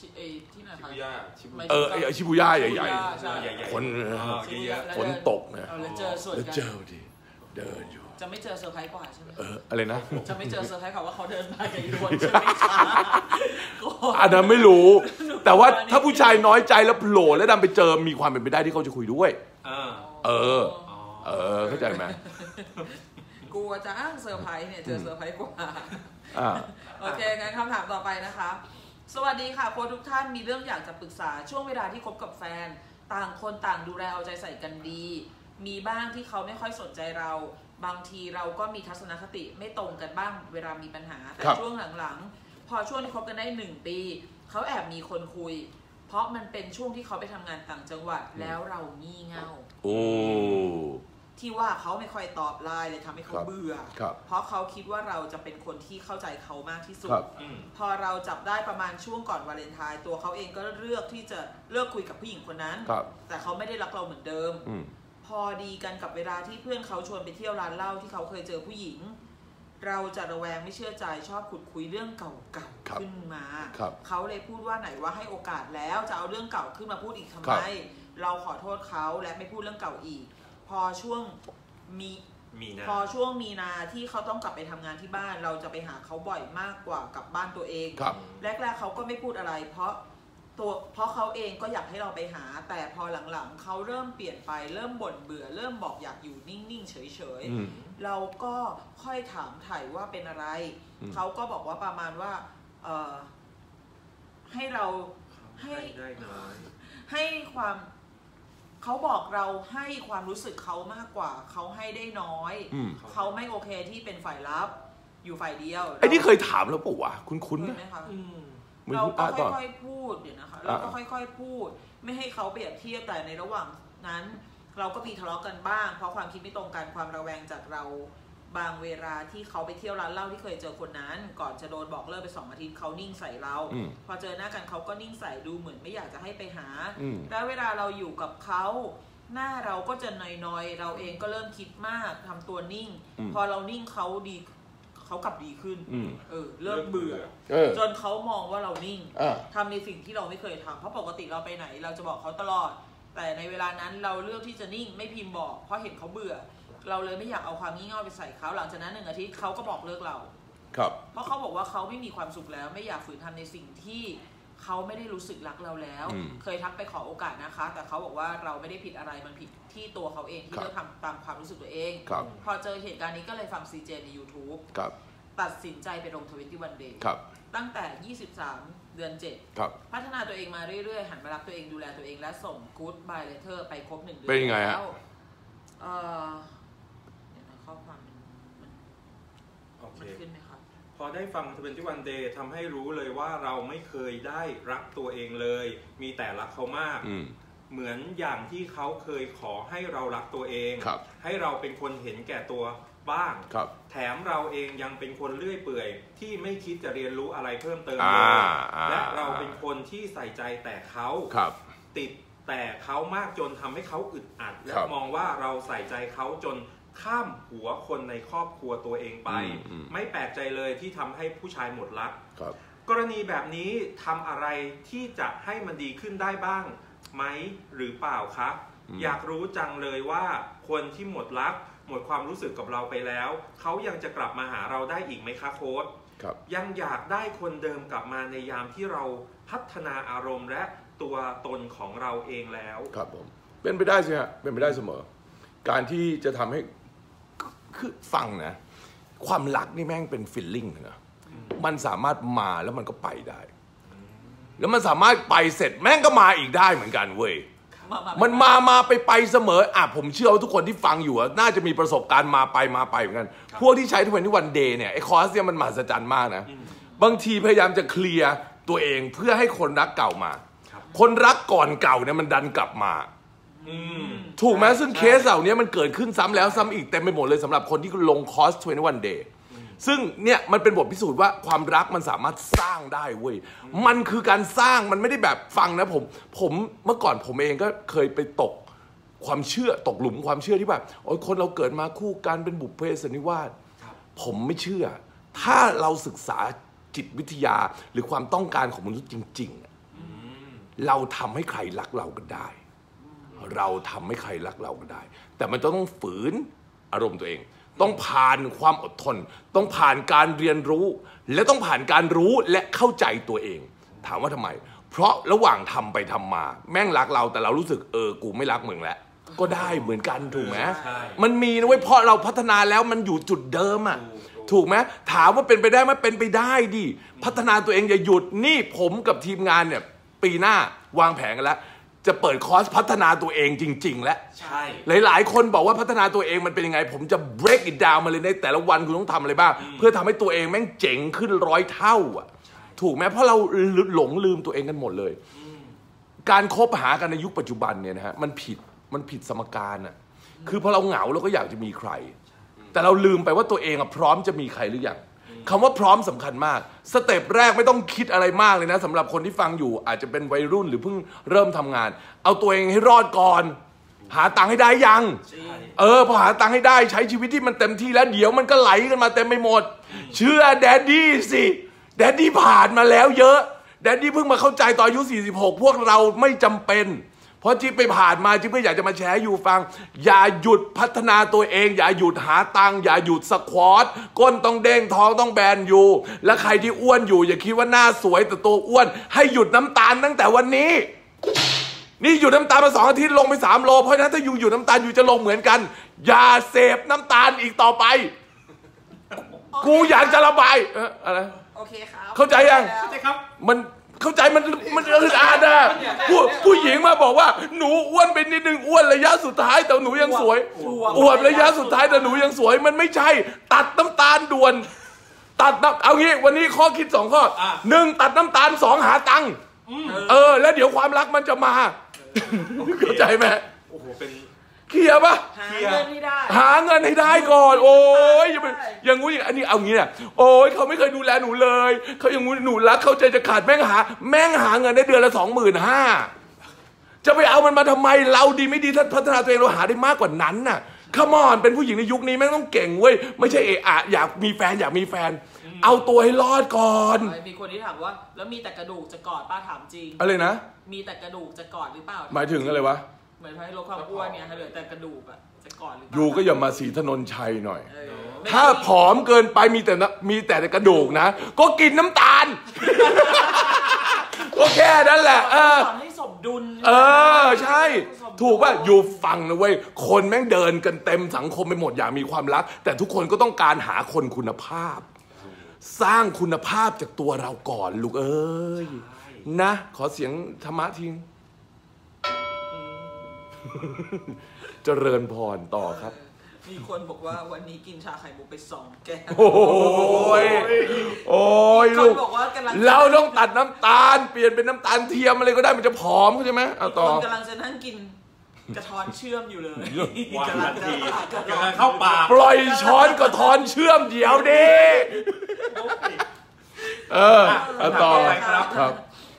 เออไอ้ชิบูย่าใหญ่ๆคนคนตกนะแล้วเจอส่วนกันเจอดิเดินอยู่จะไม่เจอเซอร์ไพรส์กว่าใช่ไหมเอออะไรนะจะไม่เจอเซอร์ไพรส์กว่าว่าเขาเดินมากับอีกคนใช่ไหมคะอันนั้นไม่รู้แต่ว่าถ้าผู้ชายน้อยใจแล้วโผล่แล้วดันไปเจอมีความเป็นไปได้ที่เขาจะคุยด้วยเออเออเข้าใจไหมกลัวจะอ้างเซอร์ไพรส์เนี่ยเจอเซอร์ไพรส์กว่าโอเคงั้นคำถามต่อไปนะคะสวัสดีค่ะโค้ชทุกท่านมีเรื่องอยากจะปรึกษาช่วงเวลาที่คบกับแฟนต่างคนต่างดูแลเอาใจใส่กันดีมีบ้างที่เขาไม่ค่อยสนใจเราบางทีเราก็มีทัศนคติไม่ตรงกันบ้างเวลามีปัญหาแต่ช่วงหลังๆพอช่วงที่คบกันได้หนึ่งปีเขาแอบมีคนคุยเพราะมันเป็นช่วงที่เขาไปทำงานต่างจังหวัดแล้วเรางี่เง่าโอ้ที่ว่าเขาไม่ค่อยตอบไลน์เลยทำให้เขาเบื่อเพราะเขาคิดว่าเราจะเป็นคนที่เข้าใจเขามากที่สุดพอเราจับได้ประมาณช่วงก่อนวาเลนไทน์ตัวเขาเองก็เลือกที่จะเลิกคุยกับผู้หญิงคนนั้นแต่เขาไม่ได้รักเราเหมือนเดิมพอดีกันกับเวลาที่เพื่อนเขาชวนไปเที่ยวร้านเหล้าที่เขาเคยเจอผู้หญิงเราจะระแวงไม่เชื่อใจชอบขุดคุยเรื่องเก่าๆขึ้นมาเขาเลยพูดว่าไหนว่าให้โอกาสแล้วจะเอาเรื่องเก่าขึ้นมาพูดอีกทำไมเราขอโทษเขาและไม่พูดเรื่องเก่าอีกพอช่วงมีพอช่วงมีนาที่เขาต้องกลับไปทำงานที่บ้านเราจะไปหาเขาบ่อยมากกว่ากลับบ้านตัวเองแรกๆเขาก็ไม่พูดอะไรเพราะตัวเพราะเขาเองก็อยากให้เราไปหาแต่พอหลังๆเขาเริ่มเปลี่ยนไปเริ่มบ่นเบื่อเริ่มบอกอยากอยู่นิ่งๆเฉยๆเราก็ค่อยถามไถ่ว่าเป็นอะไรเขาก็บอกว่าประมาณว่าเออให้เราให้ให้ความเขาบอกเราให้ความรู้สึกเขามากกว่าเขาให้ได้น้อยเขาไม่โอเคที่เป็นฝ่ายรับอยู่ฝ่ายเดียวไอ้นี่เคยถามแล้วปะวะคุ้นๆไหมคะเราก็ค่อยๆพูดเดี๋ยวนะคะเราก็ค่อยๆพูดไม่ให้เขาเปรียบเทียบแต่ในระหว่างนั้นเราก็มีทะเลาะกันบ้างเพราะความคิดไม่ตรงกันความระแวงจากเราบางเวลาที่เขาไปเที่ยวร้านเหล้าที่เคยเจอคนนั้นก่อนจะโดนบอกเลิกไปสองอาทิตย์เขานิ่งใส่เราพอเจอหน้ากันเขาก็นิ่งใส่ดูเหมือนไม่อยากจะให้ไปหาแล้วเวลาเราอยู่กับเขาหน้าเราก็จะนอยๆเราเองก็เริ่มคิดมากทำตัวนิ่งพอเรานิ่งเขาดีเขากลับดีขึ้นเออเลิกเบื่อจนเขามองว่าเรานิ่งทำในสิ่งที่เราไม่เคยทำเพราะปกติเราไปไหนเราจะบอกเขาตลอดแต่ในเวลานั้นเราเลือกที่จะนิ่งไม่พิมพ์บอกเพราะเห็นเขาเบื่อเราเลยไม่อยากเอาความงี่เง่าไปใส่เขาหลังจากนั้นหนึ่งอาทิตย์เขาก็บอกเลิกเราครับเพราะเขาบอกว่าเขาไม่มีความสุขแล้วไม่อยากฝืนทำในสิ่งที่เขาไม่ได้รู้สึกรักเราแล้วเคยทักไปขอโอกาสนะคะแต่เขาบอกว่าเราไม่ได้ผิดอะไรมันผิดที่ตัวเขาเองที่เลือกทำตามความรู้สึกตัวเองพอเจอเหตุการณ์นี้ก็เลยฟัง ซี เจ ใน YouTube ตัดสินใจไปลงทเวนตี้วันเดย์ตั้งแต่ยี่สิบสามเดือนเจ็ดพัฒนาตัวเองมาเรื่อยๆหันมารักตัวเองดูแลตัวเองและส่ง Good Bye Letter ไปครบหนึ่งเดือนเป็นยังไงฮะเออเดี๋ยวนะข้อความมันมันขึ้นไหมครับพอได้ฟังทเวนตี้วันเดย์ทำให้รู้เลยว่าเราไม่เคยได้รักตัวเองเลยมีแต่รักเขามากเหมือนอย่างที่เขาเคยขอให้เรารักตัวเองให้เราเป็นคนเห็นแก่ตัวบ้างแถมเราเองยังเป็นคนเลื่อยเปื่อยที่ไม่คิดจะเรียนรู้อะไรเพิ่มเติมเลยและเราเป็นคนที่ใส่ใจแต่เขาติดแต่เขามากจนทำให้เขาอึดอัดและมองว่าเราใส่ใจเขาจนข้ามหัวคนในครอบครัวตัวเองไปอืมไม่แปลกใจเลยที่ทำให้ผู้ชายหมดรักครับกรณีแบบนี้ทำอะไรที่จะให้มันดีขึ้นได้บ้างไหมหรือเปล่าคะอยากรู้จังเลยว่าคนที่หมดรักหมดความรู้สึกกับเราไปแล้วเขายังจะกลับมาหาเราได้อีกไหมคะโค้ชยังอยากได้คนเดิมกลับมาในยามที่เราพัฒนาอารมณ์และตัวตนของเราเองแล้วครับผมเป็นไปได้สิฮะเป็นไปได้เสมอการที่จะทำให้คือฟังนะความรักนี่แม่งเป็นฟีลลิ่งนะมันสามารถมาแล้วมันก็ไปได้แล้วมันสามารถไปเสร็จแม่งก็มาอีกได้เหมือนกันเว้ยมันมามาไปไปเสมออ่ะผมเชื่อว่าทุกคนที่ฟังอยู่น่าจะมีประสบการณ์มาไปมาไปเหมือนกันพวกที่ใช้ทุกวันนี้วันเดย์เนี่ยไอ้คอร์สเนี่ยมันมหัศจรรย์มากนะบางทีพยายามจะเคลียร์ตัวเองเพื่อให้คนรักเก่ามาคนรักก่อนเก่าเนี่ยมันดันกลับมาถูกไหมซึ่งเคสเหล่านี้มันเกิดขึ้นซ้ำแล้วซ้ำอีกเต็มไปหมดเลยสำหรับคนที่ลงคอร์สยี่สิบเอ็ด day ซึ่งเนี่ยมันเป็นบทพิสูจน์ว่าความรักมันสามารถสร้างได้เว้ยมันคือการสร้างมันไม่ได้แบบฟังนะผมผมเมื่อก่อนผมเองก็เคยไปตกความเชื่อตกหลุมความเชื่อที่แบบโอ้ยคนเราเกิดมาคู่กันเป็นบุพเพสันนิวาสผมไม่เชื่อถ้าเราศึกษาจิตวิทยาหรือความต้องการของมนุษย์จริงๆเราทำให้ใครรักเราก็ได้เราทำให้ใครรักเราก็ได้แต่มันต้องฝืนอารมณ์ตัวเองต้องผ่านความอดทนต้องผ่านการเรียนรู้และต้องผ่านการรู้และเข้าใจตัวเองถามว่าทำไมเพราะระหว่างทำไปทำมาแม่งรักเราแต่เรารู้สึกเออกูไม่รักมึงแล้วก็ได้เหมือนกันถูกไหมมันมีนะเว้ยเพราะเราพัฒนาแล้วมันอยู่จุดเดิมอ่ะถูกไหมถามว่าเป็นไปได้ไหมเป็นไปได้ดิพัฒนาตัวเองอย่าหยุดนี่ผมกับทีมงานเนี่ยปีหน้าวางแผนกันแล้วจะเปิดคอร์สพัฒนาตัวเองจริงๆและใช่หลายๆคนบอกว่าพัฒนาตัวเองมันเป็นยังไงผมจะ break it down มาเลยในแต่ละวันคุณต้องทำอะไรบ้างเพื่อทำให้ตัวเองแม่งเจ๋งขึ้นร้อยเท่าอ่ะถูกไหมเพราะเราหลงลืมตัวเองกันหมดเลยการคบหากันในยุคปัจจุบันเนี่ยนะฮะมันผิดมันผิดสมการอ่ะคือพอเราเหงาเราก็อยากจะมีใครแต่เราลืมไปว่าตัวเองอ่ะพร้อมจะมีใครหรือยังคำว่าพร้อมสำคัญมากสเต็ปแรกไม่ต้องคิดอะไรมากเลยนะสำหรับคนที่ฟังอยู่อาจจะเป็นวัยรุ่นหรือเพิ่งเริ่มทำงานเอาตัวเองให้รอดก่อนหาตังค์ให้ได้ยังเออพอหาตังค์ให้ได้ใช้ชีวิตที่มันเต็มที่แล้วเดี๋ยวมันก็ไหลกันมาเต็มไปหมดเชื่อแดดดี้สิแดดดี้ผ่านมาแล้วเยอะแดดดี้เพิ่งมาเข้าใจตอนอายุสี่สิบหกพวกเราไม่จำเป็นเพราะจิ๊บไปผ่านมาจิ๊บก็อยากจะมาแชร์อยู่ฟังอย่าหยุดพัฒนาตัวเองอย่าหยุดหาตังค์อย่าหยุดสควอตก้นต้องเด้งท้องต้องแบนอยู่และใครที่อ้วนอยู่อย่าคิดว่าหน้าสวยแต่ตัวอ้วนให้หยุดน้ำตาลตั้งแต่วันนี้นี่หยุดน้ำตาลมาสองอาทิตย์ลงไปสามโลเพราะฉะนั้นถ้าอยู่หยุดน้ำตาลอยู่จะลงเหมือนกันอย่าเสพน้ำตาลอีกต่อไปกูอยากจะระบายเอออะไรโอเคครับเข้าใจยังเข้าใจครับมันเข้าใจมันมันอึดอัดนะผู้ผู้หญิงมาบอกว่าหนูอ้วนไปนิดนึงอ้วนระยะสุดท้ายแต่หนูยังสวยอวบระยะสุดท้ายแต่หนูยังสวยมันไม่ใช่ตัดน้ำตาลด่วนตัดเอางี้วันนี้ข้อคิดสองข้อหนึ่งตัดน้ำตาลสองหาตังค์เออแล้วเดี๋ยวความรักมันจะมาเข้าใจไหมโอ้โหเป็นเคลียร์ปะหาเงินให้ได้หาเงินให้ได้ก่อนโอ้ยอย่าไปอย่างงู้อย่างอันนี้เอางี้เนี่ยโอ้ยเขาไม่เคยดูแลหนูเลยเขาอย่างงู้หนูรักเขาใจจะขาดแม่งหาแม่งหาเงินได้เดือนละสองหมื่นห้าจะไปเอามันมาทำไมเราดีไม่ดีถ้าพัฒนาตัวเองเราหาได้มากกว่านั้นน่ะขมอนเป็นผู้หญิงในยุคนี้แม่งต้องเก่งเว้ยไม่ใช่เอะอะอยากมีแฟนอยากมีแฟนเอาตัวให้รอดก่อนมีคนที่ถามว่าแล้วมีแต่กระดูกจะกอดป้าถามจริงอะไรนะมีแต่กระดูกจะกอดหรือเปล่าหมายถึงอะไรวะเหมือนให้ลดความอ้วนเนี่ยเหลือแต่กระดูกอะจะก่อนหรืออยู่ก็อย่ามาสีถนนชัยหน่อยถ้าผอมเกินไปมีแต่มีแต่กระดูกนะก็กินน้ำตาลก็แค่นั้นแหละเออให้สมดุลเออใช่ถูกป่ะอยู่ฟังนะเว้ยคนแม่งเดินกันเต็มสังคมไปหมดอยากมีความรักแต่ทุกคนก็ต้องการหาคนคุณภาพสร้างคุณภาพจากตัวเราก่อนลูกเอ้ยนะขอเสียงธรรมะทิ้งเจริญพรต่อครับมีคนบอกว่าวันนี้กินชาไข่มุกไปสองแก้วโอ้ยโอ้ยลูกเราต้องตัดน้ำตาลเปลี่ยนเป็นน้ำตาลเทียมอะไรก็ได้มันจะผอมใช่ไหมเอาต่อคนกำลังจะนั่งกินกระท้อนเชื่อมอยู่เลยกำลังทีกำลังเข้าปากปล่อยช้อนกระท้อนเชื่อมเดี๋ยวดิเออเอาต่อครับ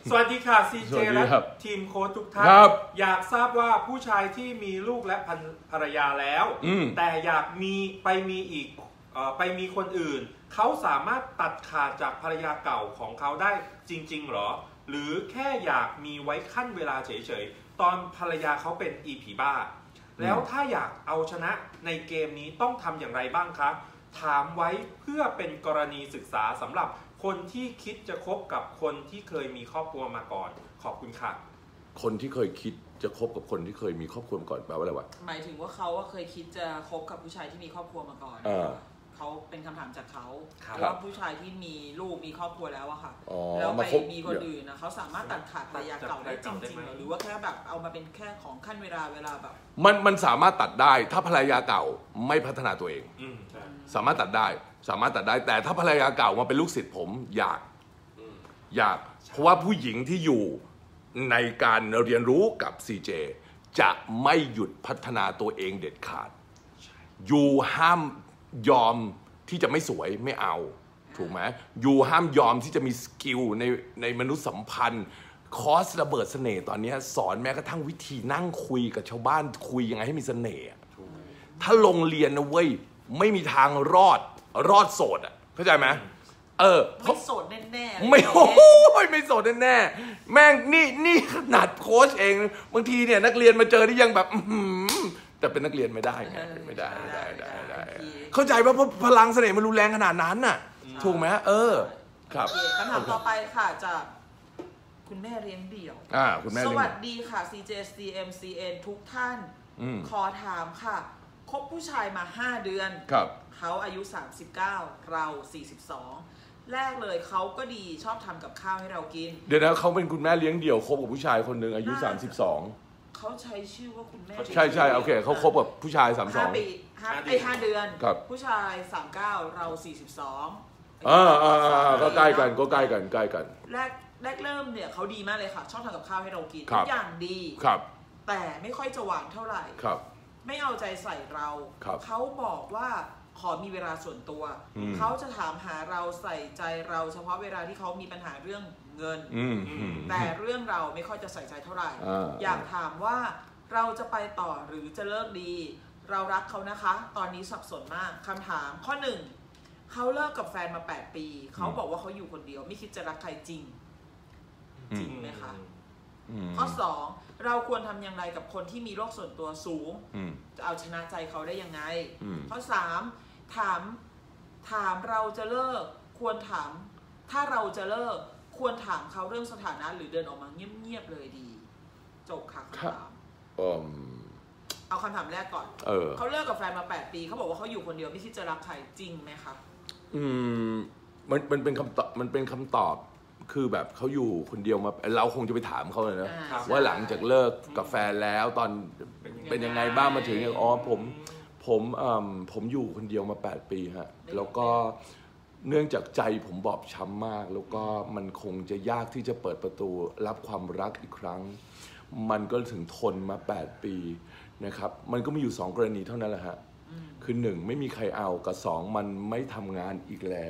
สวัสดีค่ะซีสเจวัสดีและครับทีมโค้ชทุกท่านครับอยากทราบว่าผู้ชายที่มีลูกและภรรยาแล้วอืมแต่อยากมีไปมีอีกเอ่อไปมีคนอื่น เขาสามารถตัดขาดจากภรรยาเก่าของเขาได้จริงๆหรอ หรือแค่อยากมีไว้ขั้นเวลาเฉยๆ ตอนภรรยาเขาเป็นอีผีบ้า แล้วถ้าอยากเอาชนะในเกมนี้ต้องทำอย่างไรบ้างคะถามไว้เพื่อเป็นกรณีศึกษาสำหรับคนที่คิดจะคบกับคนที่เคยมีครอบครัวมาก่อนขอบคุณค่ะคนที่เคยคิดจะคบกับคนที่เคยมีครอบครัวมาก่อนแปลว่าอะไรวะหมายถึงว่าเขาว่าเคยคิดจะคบกับผู้ชายที่มีครอบครัวมาก่อนเออเขาเป็นคำถามจากเขาครับว่าผู้ชายที่มีลูกมีครอบครัวแล้วอะค่ะอ๋อแล้วไปมาคบมีคนอื่นนะเขาสามารถตัดขาดภรรยาเก่าได้จริงๆเหรอหรือว่าแค่แบบเอามาเป็นแค่ของขั้นเวลาเวลาแบบมันมันสามารถตัดได้ถ้าภรรยาเก่าไม่พัฒนาตัวเองอืมใช่สามารถตัดได้สามารถตัดได้แต่ถ้าภรรยาเก่ามาเป็นลูกศิษย์ผมอยากอืมอยาก เพราะว่าผู้หญิงที่อยู่ในการเรียนรู้กับ ซี เจ จะไม่หยุดพัฒนาตัวเองเด็ดขาดอยู่ห้ามยอมที่จะไม่สวยไม่เอา ถูกไหมอยู่ห้ามยอมที่จะมีสกิลในในมนุษยสัมพันธ์ คอร์สระเบิดเสน่ห์ตอนนี้สอนแม้กระทั่งวิธีนั่งคุยกับชาวบ้านคุยยังไงให้มีเสน่ห์อะถ้าลงเรียนนะเว้ยไม่มีทางรอดรอดโสดอ่ะเข้าใจไหมเออเพไม่ราะโสดแน่ๆไม่โอ้ยไม่โสดแน่ๆแม่งนี่นี่ขนาดโค้ชเองบางทีเนี่ยนักเรียนมาเจอที่ยังแบบอื้อหือแต่เป็นนักเรียนไม่ได้ไงไม่ได้ไม่ได้ไม่ได้ไม่ได้เข้าใจว่าพลังเสน่ห์มันรุนแรงขนาดนั้นน่ะถูกไหมเออครับโอเคคำถามต่อไปค่ะจากคุณแม่เลี้ยงเดี่ยวอ่าคุณแม่สเลี้ยงวัสดีค่ะ ซี เจ ซี เอ็ม ซี เอ็น ทุกท่านอืมขอถามค่ะคบผู้ชายมาห้าเดือนครับเขาอายุสามสิบเก้าเราสี่สิบสองแรกเลยเขาก็ดีชอบทำกับข้าวให้เรากินเดี๋ยวนะเขาเป็นคุณแม่เลี้ยงเดี่ยวคบกับผู้ชายคนหนึ่งอายุน่าสามสิบสองเขาใช้ชื่อว่าคุณแม่ใช่ใช่โอเคเขาคบกับผู้ชายสามสห้าองปีห้าไอ้ห้าเดือนครับผู้ชายสามเก้าเราสี่สิบสองอ่าอ่าอ่าก็ใกล้กันก็ใกล้กันใกล้กันแรกแรกเริ่มเนี่ยเขาดีมากเลยค่ะ ชอบทำกับข้าวให้เรากินครัทุบกอย่างดีครับแต่ไม่ค่อยจะหวานเท่าไหร่ครับไม่เอาใจใส่เราครับเขาบอกว่าขอมีเวลาส่วนตัวอืมเขาจะถามหาเราใส่ใจเราเฉพาะเวลาที่เขามีปัญหาเรื่องเงินอืมอืมแต่เรื่องเราไม่ค่อยจะใส่ใจเท่าไหร่อ่าอยากถามว่าเราจะไปต่อหรือจะเลิกดี เรารักเขานะคะ ตอนนี้สับสนมากคำถามข้อหนึ่งเขาเลิกกับแฟนมาแปดปี เขาบอกว่าเขาอยู่คนเดียว ไม่คิดจะรักใครจริง จริงไหมคะอืมข้อสองเราควรทำอย่างไรกับคนที่มีโรคส่วนตัวสูงอืมจะเอาชนะใจเขาได้ยังไงอืมข้อสามถามถามเราจะเลิก ควรถาม ถ้าเราจะเลิก ควรถามเขาเรื่องสถานะหรือเดินออกมาเงียบๆเลยดี จบค่ะคำถามอืมเอาคำถามแรกก่อนเออเขาเลิกกับแฟนมาแปดปี เขาบอกว่าเขาอยู่คนเดียวไม่คิดจะรักใครจริงไหมคะอืมมันมันเป็นคำตอบมันเป็นคำตอบคือแบบเขาอยู่คนเดียวมาเราคงจะไปถามเขาเลยนะอ่าว่าหลังจากเลิกกับแฟนแล้วตอนเป็นยังไงบ้างมาถึงอย่างอ๋อผมผมอืมผมอยู่คนเดียวมาแปดปีฮะแล้วก็เนื่องจากใจผมบอบช้ำมาก แล้วก็มันคงจะยากที่จะเปิดประตูรับความรักอีกครั้ง มันก็ถึงทนมาแปดปีนะครับมันก็มีอยู่สองกรณีเท่านั้นแหละฮะคือหนึ่งไม่มีใครเอากับสองมันไม่ทำงานอีกแล้ว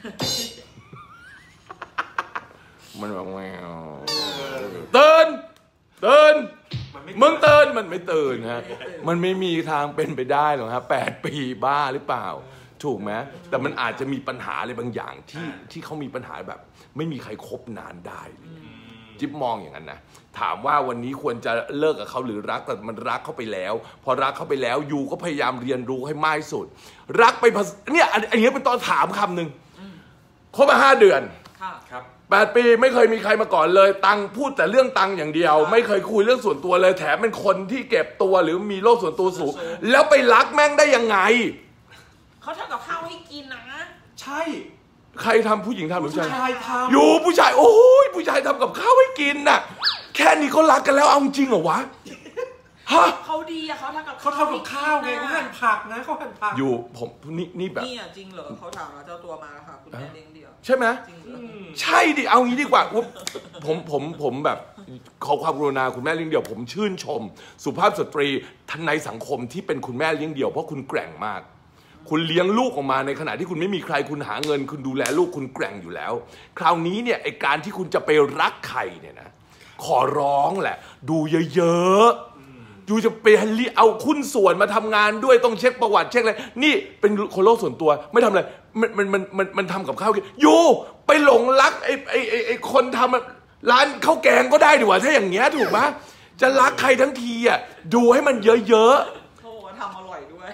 มันแบบแมวเตือนเตือนมันไม่มึงเตือนมันไม่ตื่นฮะมันไม่มีทางเป็นไปได้หรอกฮะแปดปีบ้าหรือเปล่า ถูกไหมแต่มันอาจจะมีปัญหาอะไรบางอย่างที่ที่เขามีปัญหาแบบ ไม่มีใครคบนานได้ จิ๊บมองอย่างนั้นนะถามว่าวันนี้ควรจะเลิกกับเขาหรือรักแต่มันรักเขาไปแล้ว พอรักเขาไปแล้วยูก็พยายามเรียนรู้ให้มากที่สุด รักไปเนี่ยอันอันนี้เป็นตอนถามคำหนึ่งคบมาห้าเดือนค่ะครับแปดปีไม่เคยมีใครมาก่อนเลย ตังพูดแต่เรื่องตังอย่างเดียวครับไม่เคยคุยเรื่องส่วนตัวเลย แถมเป็นคนที่เก็บตัวหรือมีโรคส่วนตัวสูงแล้วไปรักแม่งได้ยังไงเขาทำกับข้าวให้กินนะใช่ใครทำผู้หญิงทำหรือผู้ผู้ชายชายทำอยู่ผู้ชายโอ้ยผู้ชายทำกับข้าวให้กินน่ะ แค่นี้ก็รักกันแล้วเอาจริงเหรอวะฮะเขาดีอะเขาทำกับเขาทำกับข้าวไงเขาหั่นผักนะเขาหั่นผักอยู่ผมนี่นี่แบบนี่อะจริงเหรอเขาถามเราเจ้าตัวมาแล้วค่ะคุณแม่เลี้ยงเดี่ยวใช่ไหมจริงเหรอือมใช่ดิเอางี้ดีกว่าอุ๊ยผมผมผมแบบขอความกรุณาคุณแม่เลี้ยงเดี่ยวผมชื่นชม สุภาพสตรีท่านในสังคมที่เป็นคุณแม่เลี้ยงเดี่ยวเพราะคุณแกร่งมากคุณเลี้ยงลูกออกมาในขณะที่คุณไม่มีใครคุณหาเงินคุณดูแลลูกคุณแกร่งอยู่แล้วคราวนี้เนี่ยไอการที่คุณจะไปรักใครเนี่ยนะขอร้องแหละดูเยอะๆดูจะไปเอาหุ้นส่วนมาทำงานด้วยต้องเช็คประวัติเช็คอะไรนี่เป็นคนโลกส่วนตัวไม่ทำอะไรมันมันมันมันมันทำกับข้าวกินอยู่ไปหลงรักไอไอไอไอคนทำร้านข้าวแกงก็ได้ดีกว่าถ้าอย่างเงี้ยถูกไหมจะรักใครทั้งทีอ่ะดูให้มันเยอะๆเขาบอกว่าทำอร่อยด้วย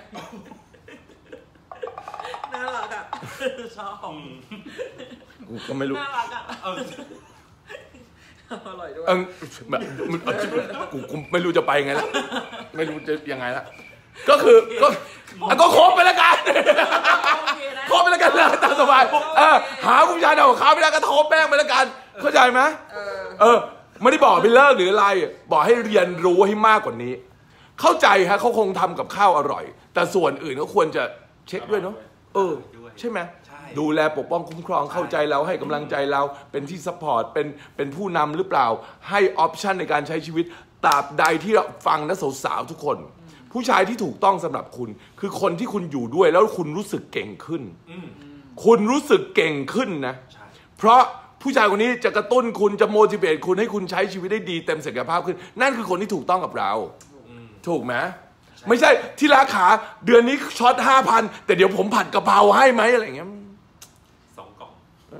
น่ารักอ่ะชอบกูก็ไม่รู้น่ารักอ่ะอร่อยด้วยเออแบบกูกูไม่รู้จะไปไงแล้วไม่รู้จะยังไงแล้วก็คือก็ก็คบไปแล้วกันคบไปแล้วกันเลยตามสบายเออหาผู้ชายเดียวกับเขาไม่ได้ก็คบแม่งไปแล้วกันเข้าใจไหมเออไม่ได้บอกไปเลิกหรืออะไรบอกให้เรียนรู้ให้มากกว่านี้เข้าใจฮะเขาคงทำกับข้าวอร่อยแต่ส่วนอื่นก็ควรจะเช็คด้วยเนาะเออใช่ไหมดูแลปกป้องคุ้มครองเข้าใจเราให้กำลังใจเราเป็นที่ซัพพอร์ตเป็นเป็นผู้นำหรือเปล่าให้ออปชันในการใช้ชีวิตตราบใดที่เราฟังนะสาวๆทุกคนผู้ชายที่ถูกต้องสำหรับคุณคือคนที่คุณอยู่ด้วยแล้วคุณรู้สึกเก่งขึ้นคุณรู้สึกเก่งขึ้นนะเพราะผู้ชายคนนี้จะกระตุ้นคุณจะโมดิเวตคุณให้คุณใช้ชีวิตได้ดีเต็มศักยภาพขึ้นนั่นคือคนที่ถูกต้องกับเราถูกไหมไม่ใช่ที่ราคาเดือนนี้ช็อตห้าพันแต่เดี๋ยวผมผัดกะเพราให้ไหมอะไรอย่างเงี้ยสองกล่อง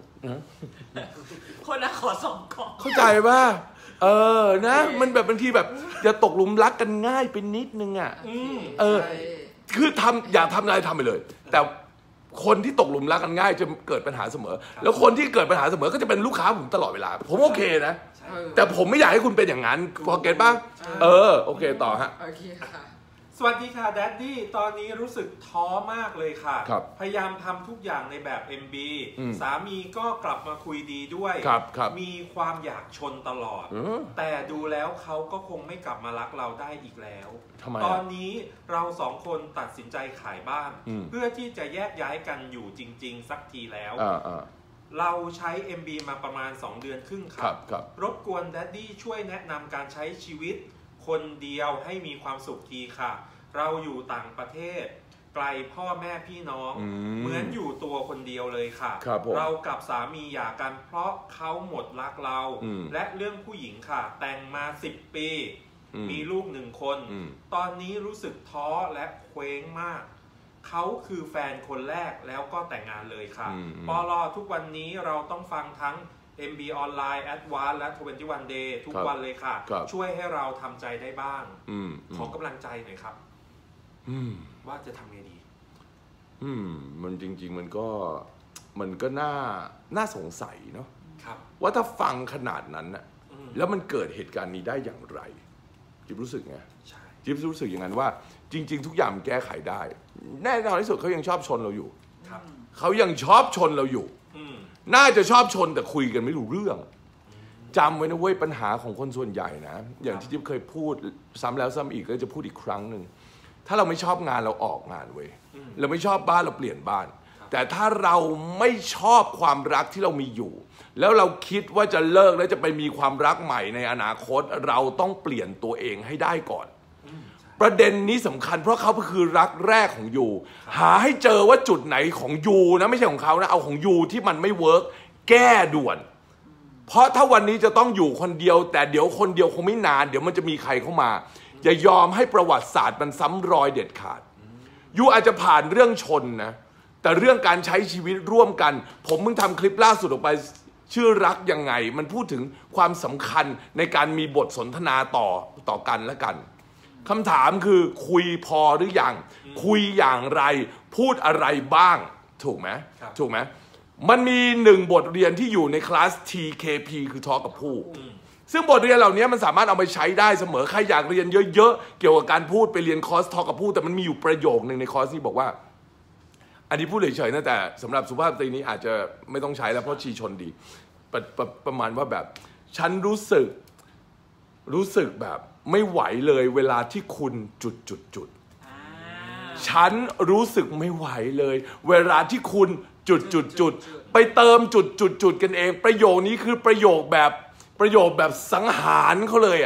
คนละขอสองกล่องเข้าใจป่ะเออนะมันแบบบางทีแบบอย่าตกหลุมรักกันง่ายไปนิดนึงอ่ะเออคือทำอยากทำอะไรทำไปเลยแต่คนที่ตกหลุมรักกันง่ายจะเกิดปัญหาเสมอแล้วคนที่เกิดปัญหาเสมอก็จะเป็นลูกค้าผมตลอดเวลาผมโอเคนะแต่ผมไม่อยากให้คุณเป็นอย่างนั้นพอเก็ตป่ะเออโอเคต่อฮะโอเคค่ะสวัสดีค่ะแดดดี้ตอนนี้รู้สึกท้อมากเลยค่ะพยายามทำทุกอย่างในแบบ เอ็ม บี สามีก็กลับมาคุยดีด้วยมีความอยากชนตลอดแต่ดูแล้วเขาก็คงไม่กลับมารักเราได้อีกแล้วตอนนี้เราสองคนตัดสินใจขายบ้านเพื่อที่จะแยกย้ายกันอยู่จริงๆสักทีแล้วเราใช้ เอ็ม บี มาประมาณสองเดือนครึ่งครับรบกวนแดดดี้ช่วยแนะนำการใช้ชีวิตคนเดียวให้มีความสุขทีค่ะเราอยู่ต่างประเทศไกลพ่อแม่พี่น้องเหมือนอยู่ตัวคนเดียวเลยค่ะเรากับสามีหย่ากันเพราะเขาหมดรักเราและเรื่องผู้หญิงค่ะแต่งมาสิบปีมีลูกหนึ่งคนตอนนี้รู้สึกท้อและเคว้งมากเขาคือแฟนคนแรกแล้วก็แต่งงานเลยค่ะปลอทุกวันนี้เราต้องฟังทั้งเอ็ม บี ออนไลน์ Advance และยี่สิบเอ็ด Day ทุกวันเลยค่ะช่วยให้เราทำใจได้บ้างขอกำลังใจหน่อยครับว่าจะทำไงดีอืมมันจริงๆมันก็มันก็น่าน่าสงสัยเนาะว่าถ้าฟังขนาดนั้นน่ะแล้วมันเกิดเหตุการณ์นี้ได้อย่างไรจิ๊บรู้สึกไงจิ๊บรู้สึกอย่างนั้นว่าจริงๆทุกอย่างมันแก้ไขได้แน่นอนที่สุดเขายังชอบชนเราอยู่เขายังชอบชนเราอยู่น่าจะชอบชนแต่คุยกันไม่รู้เรื่องจำไว้นะเว้ยปัญหาของคนส่วนใหญ่นะอย่างที่จิ๊บเคยพูดซ้ำแล้วซ้ำอีกก็จะพูดอีกครั้งหนึ่งถ้าเราไม่ชอบงานเราออกงานเว้ยเราไม่ชอบบ้านเราเปลี่ยนบ้านแต่ถ้าเราไม่ชอบความรักที่เรามีอยู่แล้วเราคิดว่าจะเลิกแล้วจะไปมีความรักใหม่ในอนาคตเราต้องเปลี่ยนตัวเองให้ได้ก่อนประเด็นนี้สำคัญเพราะเขาคือรักแรกของยูหาให้เจอว่าจุดไหนของยูนะไม่ใช่ของเขานะเอาของยูที่มันไม่เวิร์กแก้ด่วนเพราะถ้าวันนี้จะต้องอยู่คนเดียวแต่เดี๋ยวคนเดียวคงไม่นานเดี๋ยวมันจะมีใครเข้ามาอย่ายอมให้ประวัติศาสตร์มันซ้ำรอยเด็ดขาดยูอาจจะผ่านเรื่องชนนะแต่เรื่องการใช้ชีวิตร่วมกันผมเพิ่งทำคลิปล่าสุดออกไปชื่อรักยังไงมันพูดถึงความสำคัญในการมีบทสนทนาต่อต่อกันและกันคำถามคือคุยพอหรือยังคุยอย่างไรพูดอะไรบ้างถูกไหมถูกไหมมันมีหนึ่งบทเรียนที่อยู่ในคลาส ที เค พี คือทอล์กกับผู้ซึ่งบทเรียนเหล่านี้มันสามารถเอาไปใช้ได้เสมอใครอยากเรียนเยอะๆเกี่ยวกับการพูดไปเรียนคอร์สทอล์กกับผู้แต่มันมีอยู่ประโยคนึงในคอร์สที่บอกว่าอันนี้พูดเฉยๆนะแต่สำหรับสุภาพสตรีนี้อาจจะไม่ต้องใช้แล้วเพราะชีชนดีประประประมาณว่าแบบฉันรู้สึกรู้สึกแบบไม่ไหวเลยเวลาที่คุณจุดจุดจุดฉันรู้สึกไม่ไหวเลยเวลาที่คุณจุดจุดจุดไปเติมจุดจุดจุดกันเองประโยคนี้คือประโยคแบบประโยคแบบสังหารเขาเลยอ่ะ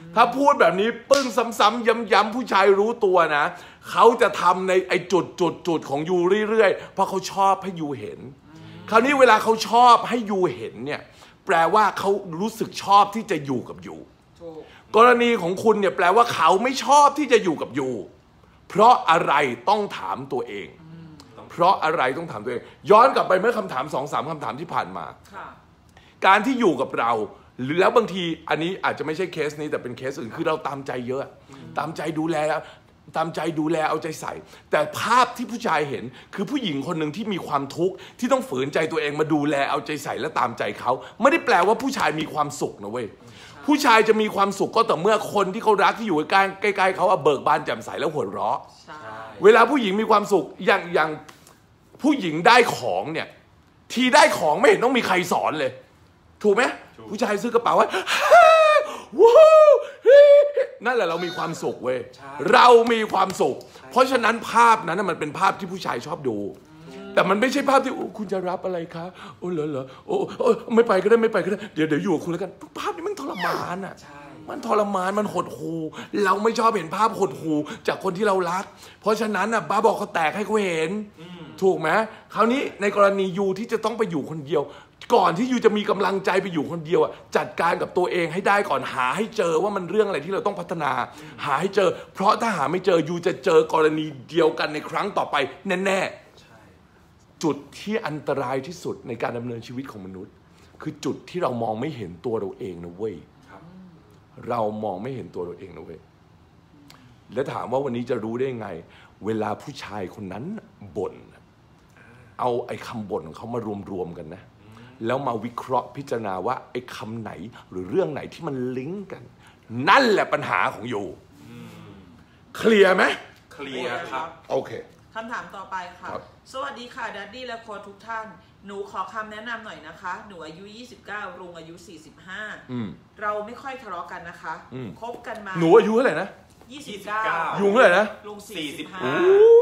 ถ้าพูดแบบนี้ปึ้งซ้ำๆย้ำๆผู้ชายรู้ตัวนะเขาจะทำในไอ้จุดจุดจุดของยูเรื่อยๆเพราะเขาชอบให้ยูเห็นคราวนี้เวลาเขาชอบให้ยูเห็นเนี่ยแปลว่าเขารู้สึกชอบที่จะอยู่กับยูกรณีของคุณเนี่ยแปลว่าเขาไม่ชอบที่จะอยู่กับยูเพราะอะไรต้องถามตัวเองเพราะอะไรต้องถามตัวเองย้อนกลับไปเมื่อคำถามสองสามคำถามที่ผ่านมาการที่อยู่กับเราหรือแล้วบางทีอันนี้อาจจะไม่ใช่เคสนี้แต่เป็นเคสอื่นคือเราตามใจเยอะตามใจดูแลตามใจดูแลเอาใจใส่แต่ภาพที่ผู้ชายเห็นคือผู้หญิงคนหนึ่งที่มีความทุกข์ที่ต้องฝืนใจตัวเองมาดูแลเอาใจใส่และตามใจเขาไม่ได้แปลว่าผู้ชายมีความสุขนะเว้ยผู้ชายจะมีความสุขก็ต่อเมื่อคนที่เขารักที่อยู่ใกล้ใกล้ๆเขาเบิกบานแจ่มใสแล้วหัวเราะเวลาผู้หญิงมีความสุขอย่างอย่างผู้หญิงได้ของเนี่ยทีได้ของไม่เห็นต้องมีใครสอนเลยถูกไหมผู้ชายซื้อกระเป๋าไว้ว้าวนั่นแหละเรามีความสุขเว้ยเรามีความสุขเพราะฉะนั้นภาพนั้นมันเป็นภาพที่ผู้ชายชอบดูแต่มันไม่ใช่ภาพที่คุณจะรับอะไรคะโอ้เหรอเหรอโอ้โอ้ไม่ไปก็ได้ไม่ไปก็ได้เดี๋ยวเดี๋ยวอยู่กับคุณแล้วกันภาพนี้มันทรมานอ่ะมันทรมานมันหดหู่เราไม่ชอบเห็นภาพหดหู่จากคนที่เรารักเพราะฉะนั้นอ่ะบ้าบอกเขาแตกให้เขาเห็นถูกไหมคราวนี้ในกรณียูที่จะต้องไปอยู่คนเดียวก่อนที่ยูจะมีกำลังใจไปอยู่คนเดียวอ่ะจัดการกับตัวเองให้ได้ก่อนหาให้เจอว่ามันเรื่องอะไรที่เราต้องพัฒนาหาให้เจอเพราะถ้าหาไม่เจอยูจะเจอกรณีเดียวกันในครั้งต่อไปแน่ๆจุดที่อันตรายที่สุดในการดำเนินชีวิตของมนุษย์คือจุดที่เรามองไม่เห็นตัวเราเองนะเว้ยเรามองไม่เห็นตัวเราเองนะเว้ยและถามว่าวันนี้จะรู้ได้ไงเวลาผู้ชายคนนั้นบ่นเอาไอ้คำบ่นของเขามารวมๆกันนะแล้วมาวิเคราะห์พิจารณาว่าไอ้คำไหนหรือเรื่องไหนที่มันลิงก์กันนั่นแหละปัญหาของยูเคลียร์ไหมเคลียร์ครับโอเคคำถามต่อไปค่ะสวัสดีค่ะดัดดี้และโค้ชทุกท่านหนูขอคำแนะนำหน่อยนะคะหนูอายุยี่สิบเก้าลุงอายุสี่สิบห้าเราไม่ค่อยทะเลาะกันนะคะคบกันมาหนูอายุเท่าไหร่นะยี่สิบเก้ายุงเท่าไหร่นะลุงสี่สิบห้า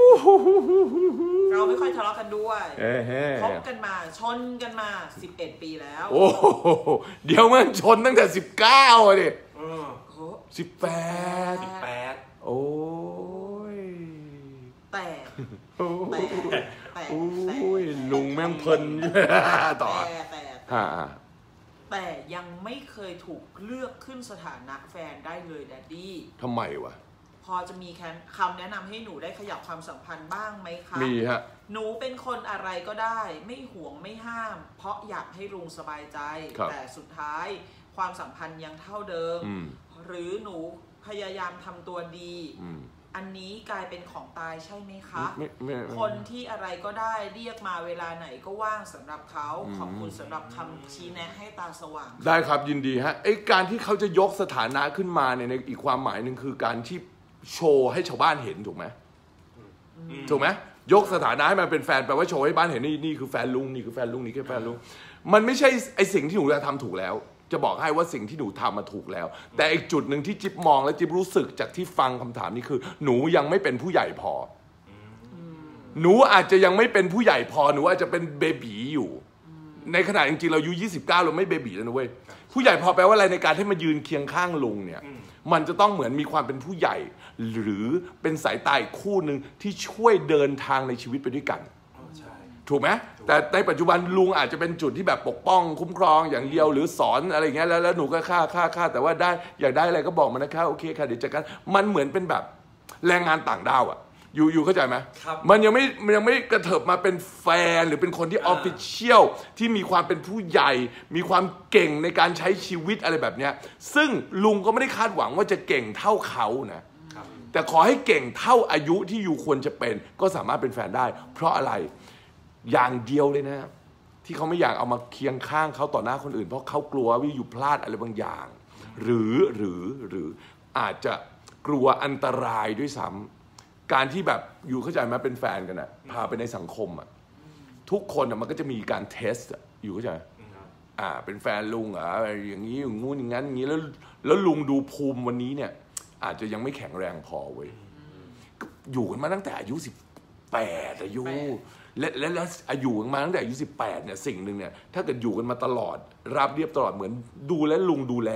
เราไม่ค่อยทะเลาะกันด้วยคบกันมาชนกันมาสิบเอ็ดปีแล้วโอ้เดี๋ยวมันชนตั้งแต่สิบเก้าดิสิบแปดสิบแปดโอ้ยแต่แต่แต่โอ้ยลุงแม่งเพลินต่อแต่แต่แต่ยังไม่เคยถูกเลือกขึ้นสถานะแฟนได้เลยแดดดี้ทำไมวะพอจะมีคำแนะนำให้หนูได้ขยับความสัมพันธ์บ้างไหมคะมีฮะหนูเป็นคนอะไรก็ได้ไม่ห่วงไม่ห้ามเพราะอยากให้ลุงสบายใจแต่สุดท้ายความสัมพันธ์ยังเท่าเดิมหรือหนูพยายามทำตัวดีอันนี้กลายเป็นของตายใช่ไหมคะคนที่อะไรก็ได้เรียกมาเวลาไหนก็ว่างสำหรับเขาขอบคุณสำหรับคำชี้แนะให้ตาสว่างได้ครับยินดีฮะไอ้การที่เขาจะยกสถานะขึ้นมาเนี่ยในอีกความหมายหนึ่งคือการที่โชว์ให้ชาวบ้านเห็นถูกไหมถูกไหมยกสถานะให้มันเป็นแฟนแปลว่าโชว์ให้บ้านเห็นนี่นี่คือแฟนลุงนี่คือแฟนลุงนี่คือแฟนลุงมันไม่ใช่ไอ้สิ่งที่หนูจะทำถูกแล้วจะบอกให้ว่าสิ่งที่หนูทำมาถูกแล้วแต่อีกจุดหนึ่งที่จิ๊บมองและจิ๊บรู้สึกจากที่ฟังคำถามนี้คือหนูยังไม่เป็นผู้ใหญ่พอหนูอาจจะยังไม่เป็นผู้ใหญ่พอหนูอาจจะเป็นเบบีอยู่ในขณะจริงๆเราอายุยี่สิบเก้าเราไม่เบบีแล้วนะเว้ยผู้ใหญ่พอแปลว่าอะไรในการให้มายืนเคียงข้างลุงเนี่ยมันจะต้องเหมือนมีความเป็นผู้ใหญ่หรือเป็นสายตาอีกคู่หนึ่งที่ช่วยเดินทางในชีวิตไปด้วยกันถูกไหมแต่ในปัจจุบันลุงอาจจะเป็นจุดที่แบบปกป้องคุ้มครองอย่างเดียวหรือสอนอะไรอย่างเงี้ยแล้วแล้วหนูก็ค่าค่าค่าแต่ว่าได้อยากได้อะไรก็บอกมานะคะโอเคค่ะเดี๋ยวจัดการมันเหมือนเป็นแบบแรงงานต่างด้าวอะอยู่อยู่เข้าใจไหมมันยังไม่มันยังไม่กระเถิบมาเป็นแฟนหรือเป็นคนที่ออฟฟิเชียลที่มีความเป็นผู้ใหญ่มีความเก่งในการใช้ชีวิตอะไรแบบเนี้ยซึ่งลุงก็ไม่ได้คาดหวังว่าจะเก่งเท่าเขานะแต่ขอให้เก่งเท่าอายุที่อยู่ควรจะเป็นก็สามารถเป็นแฟนได้เพราะอะไรอย่างเดียวเลยนะที่เขาไม่อยากเอามาเคียงข้างเขาต่อหน้าคนอื่นเพราะเขากลัวว่าอยู่พลาดอะไรบางอย่างหรือหรือหรืออาจจะกลัวอันตรายด้วยซ้ำการที่แบบอยู่เข้าใจไหมเป็นแฟนกันอะพาไปในสังคมอะทุกคนอะมันก็จะมีการเทสอะอยู่เข้าใจอ่าเป็นแฟนลุงอะอย่างนี้อย่างงู้นอย่างนั้นอย่างนี้แล้วแล้วลุงดูภูมิวันนี้เนี่ยอาจจะยังไม่แข็งแรงพอเว้ยอยู่กันมาตั้งแต่อายุสิบแปดอายุและและแล้วอายุกันมาตั้งแต่อายุสิบแปดเนี่ยสิ่งหนึ่งเนี่ยถ้าเกิดอยู่กันมาตลอดราบเรียบตลอดเหมือนดูและลุงดูแลนะ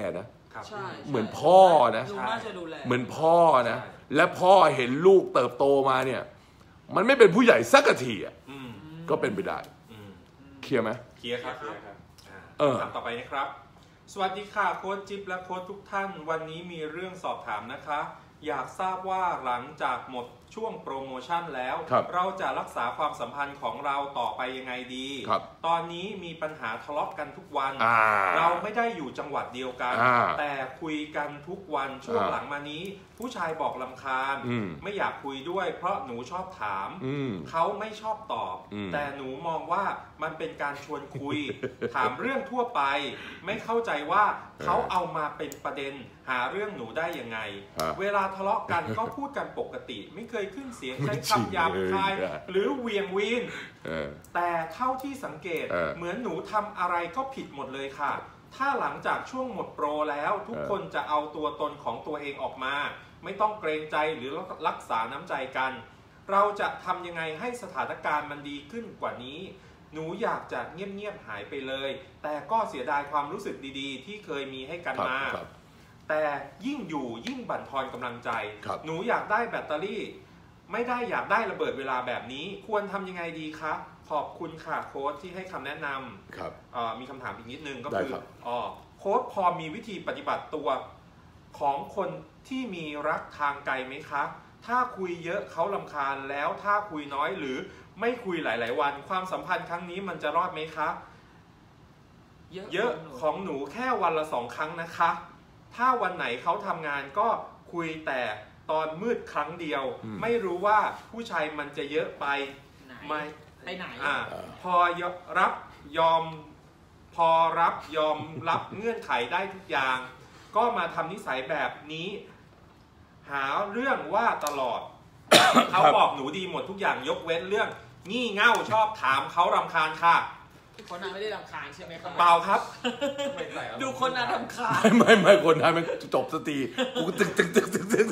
ครับใช่เหมือนพ่อนะลุงน่าจะดูแลเหมือนพ่อนะและพ่อเห็นลูกเติบโตมาเนี่ย มันไม่เป็นผู้ใหญ่สักทีอ่ะอืมก็เป็นไปได้อืมเคลียร์ไหมเคลียร์ครับเคลียร์ครับเออคำถามต่อไปนะครับ สวัสดีค่ะโค้ชจิ๊บและโค้ชทุกท่านวันนี้มีเรื่องสอบถามนะคะ อยากทราบว่าหลังจากหมดช่วงโปรโมชั่นแล้วครับเราจะรักษาความสัมพันธ์ของเราต่อไปยังไงดีครับตอนนี้มีปัญหาทะเลาะกันทุกวันอ่าเราไม่ได้อยู่จังหวัดเดียวกันอ่าแต่คุยกันทุกวันช่วงอ่าหลังมานี้ ผู้ชายบอกลำคาญอืมไม่อยากคุยด้วย เพราะหนูชอบถามอืมเขาไม่ชอบตอบอืมแต่หนูมองว่ามันเป็นการชวนคุย ถามเรื่องทั่วไป ไม่เข้าใจว่าเขาเอามาเป็นประเด็นหาเรื่องหนูได้ยังไงฮะเวลาทะเลาะกันก็พูดกันปกติ ไม่เคยขึ้นเสียงใช้คำหยาบคายไม่จริงเลยอะหรือเหวียงวีนเออแต่เท่าที่สังเกตเออเหมือนหนูทำอะไรก็ผิดหมดเลยค่ะ ถ้าหลังจากช่วงหมดโปรแล้ว ทุกเออคนจะเอาตัวตนของตัวเองออกมา ไม่ต้องเกรงใจหรือรักษาน้ำใจกัน เราจะทำยังไงให้สถานการณ์มันดีขึ้นกว่านี้ หนูอยากจะเงียบๆหายไปเลย แต่ก็เสียดายความรู้สึกดีๆ ที่เคยมีให้กันครับมาครับแต่ยิ่งอยู่ยิ่งบั่นทอนกำลังใจครับหนูอยากได้แบตเตอรี่ ไม่ได้อยากได้ระเบิดเวลาแบบนี้ ควรทำยังไงดีคะขอบคุณค่ะโค้ชที่ให้คำแนะนำครับเอ่อมีคำถามอีกนิดนึงก็ได้คือครับอ๋อโค้ชพอมีวิธีปฏิบัติตัวของคนที่มีรักทางไกลไหมคะ ถ้าคุยเยอะเขาลำคาญแล้วถ้าคุยน้อยหรือไม่คุยหลาย ๆ วัน ความสัมพันธ์ครั้งนี้มันจะรอดไหมคะ เยอะของหนูแค่วันละสองครั้งนะคะ ถ้าวันไหนเขาทำงานก็คุยแต่ตอนมืดครั้งเดียวอืมไม่รู้ว่าผู้ชายมันจะเยอะไปไหนไหมไปไหนอ่าพอยรับยอมพอรับยอมรับเงื่อนไขได้ทุกอย่าง ก็มาทำนิสัยแบบนี้ หาเรื่องว่าตลอด เขาบอกหนูดีหมดทุกอย่างยกเว้นเรื่อง งี่เง่าชอบถามเขารำคาญค่ะคนนั้นไม่ได้รำคาญใช่ไหมครับเปล่าครับดูคนนั้นรำคาญไม่ไม่คนไทยมันจบสตรีกูตึกตึกตึกตึกตึก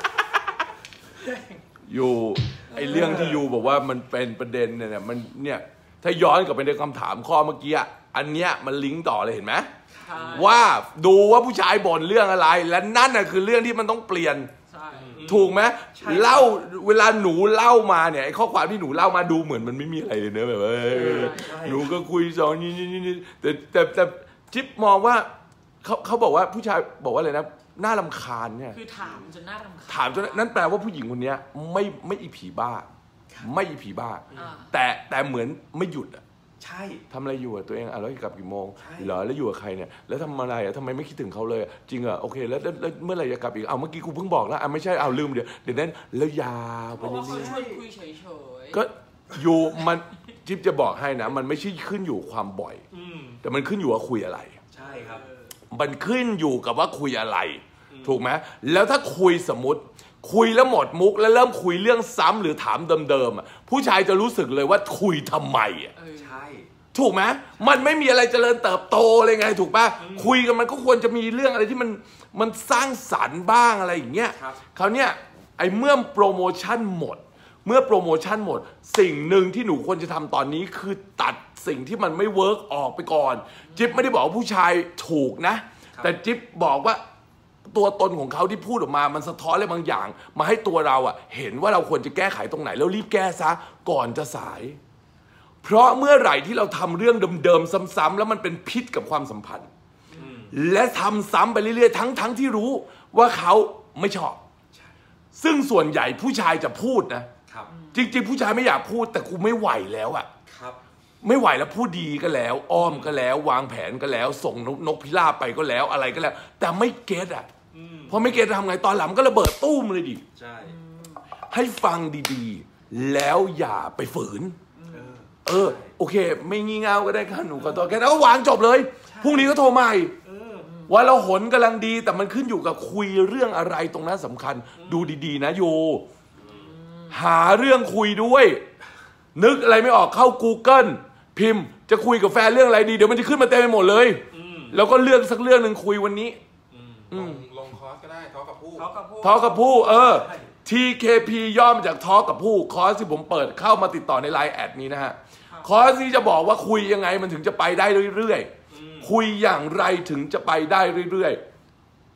อยู่ไอเรื่องที่ยูบอกว่ามันเป็นประเด็นเนี่ยมันเนี่ยถ้าย้อนกลับไปในคำถามข้อเมื่อกี้อ่ะอันเนี้ยมันลิงก์ต่อเลยเห็นไหมใช่ว่าดูว่าผู้ชายบ่นเรื่องอะไร และนั่นน่ะคือเรื่องที่มันต้องเปลี่ยนใช่ถูกไหมใช่เล่าเวลาหนูเล่ามาเนี่ยไอ้ข้อความที่หนูเล่ามาดูเหมือนมันไม่มีอะไรเลยเนอะแบบว่าเออใช่หนูก็คุยสอนนี่นี่นี่แต่แต่แต่จิ๊บมองว่าเขาเขาบอกว่าผู้ชายบอกว่าอะไรนะน่ารำคาญเนี่ยคือถามจนน่ารำคาญถามจนนั่นแปลว่าผู้หญิงคนเนี้ยไม่ไม่อีผีบ้า ไม่อีผีบ้าอ่าแต่แต่เหมือนไม่หยุดอะใช่ทำอะไรอยู่อะตัวเองอ่ะแล้วกลับกี่โมงใช่เหรอแล้วอยู่กับใครเนี่ยแล้วทำอะไรอะทำไมไม่คิดถึงเขาเลยอะจริงอะโอเคแล้วแล้วแล้วเมื่อไหร่จะกลับอีกเอาเมื่อกี้กูเพิ่งบอกแล้วอ่ะไม่ใช่เอาลืมเดี๋ยวเดี๋ยวนั้นแล้วยาวไปเพราะว่าเขาเรื่อยชวนคุยเฉยๆก็อยู่มันจิ๊บจะบอกให้นะ มันไม่ใช่ขึ้นอยู่ความบ่อยอืมแต่มันขึ้นอยู่ว่าคุยอะไรใช่ครับมันขึ้นอยู่กับว่าคุยอะไรอืมถูกไหมแล้วถ้าคุยสมมติ คุยแล้วหมดมุกแล้วเริ่มคุยเรื่องซ้ำหรือถามเดิมๆอ่ะผู้ชายจะรู้สึกเลยว่าคุยทำไมอ่ะๆเออใช่ถูกไหมมันไม่มีอะไรเจริญเติบโตเลยไงถูกป่ะคุยกันมันก็ควรจะมีเรื่องอะไรที่มันมันสร้างสรรค์บ้างอะไรอย่างเงี้ยครับคราวเนี้ยไอ้เมื่อโปรโมชั่นหมด เมื่อโปรโมชั่นหมด สิ่งหนึ่งที่หนูควรจะทำตอนนี้คือตัดสิ่งที่มันไม่เวิร์กออกไปก่อน จิ๊บไม่ได้บอกว่าผู้ชายถูกนะ แต่จิ๊บบอกว่าตัวตนของเขาที่พูดออกมามันสะท้อนอะไรบางอย่าง มาให้ตัวเราอะเห็นว่าเราควรจะแก้ไขตรงไหนแล้วรีบแก้ซะก่อนจะสาย เพราะเมื่อไหร่ที่เราทำเรื่องเดิมๆซ้ำๆแล้วมันเป็นพิษกับความสัมพันธ์อืมและทำซ้ำไปเรื่อยๆทั้งทั้งที่รู้ว่าเขาไม่ชอบ ซึ่งส่วนใหญ่ผู้ชายจะพูดนะครับ จริงๆ ผู้ชายไม่อยากพูดแต่กูไม่ไหวแล้วอะครับไม่ไหวแล้วพูดดีก็แล้ว อ้อมก็แล้ว วางแผนก็แล้ว ส่งนกนกพิราบไปก็แล้วอะไรก็แล้ว แต่ไม่เก็ตอะอืมพอไม่เก็ตทำไงตอนหลังก็ระเบิดตู้มเลยดิใช่ให้ฟังดีๆ แล้วอย่าไปฝืนเออเออโอเค ไม่งี่เง่าก็ได้ค่ะหนูขอโทษแค่นั้นก็วางจบเลยพรุ่งนี้ก็โทรใหม่เออว่าเราหนกำลังดีแต่มันขึ้นอยู่กับคุยเรื่องอะไรตรงนั้นสำคัญ ดูดีๆนะโยหาเรื่องคุยด้วย นึกอะไรไม่ออกเข้า Google พิมพ์จะคุยกับแฟนเรื่องอะไรดีเดี๋ยวมันจะขึ้นมาเต็มไปหมดเลยอืมแล้วก็เลือกสักเรื่องหนึ่งคุยวันนี้อืมอืมลงคอร์สก็ได้ทอกับผู้เขากับพูดทอกับผู้เออใช่ที เค พี ย่อมาจากทอกับผู้คอร์สที่ผมเปิดเข้ามาติดต่อในไลน์แอดนี้นะฮะคอร์สนี้จะบอกว่าคุยยังไงมันถึงจะไปได้เรื่อยๆคุยอย่างไรถึงจะไปได้เรื่อย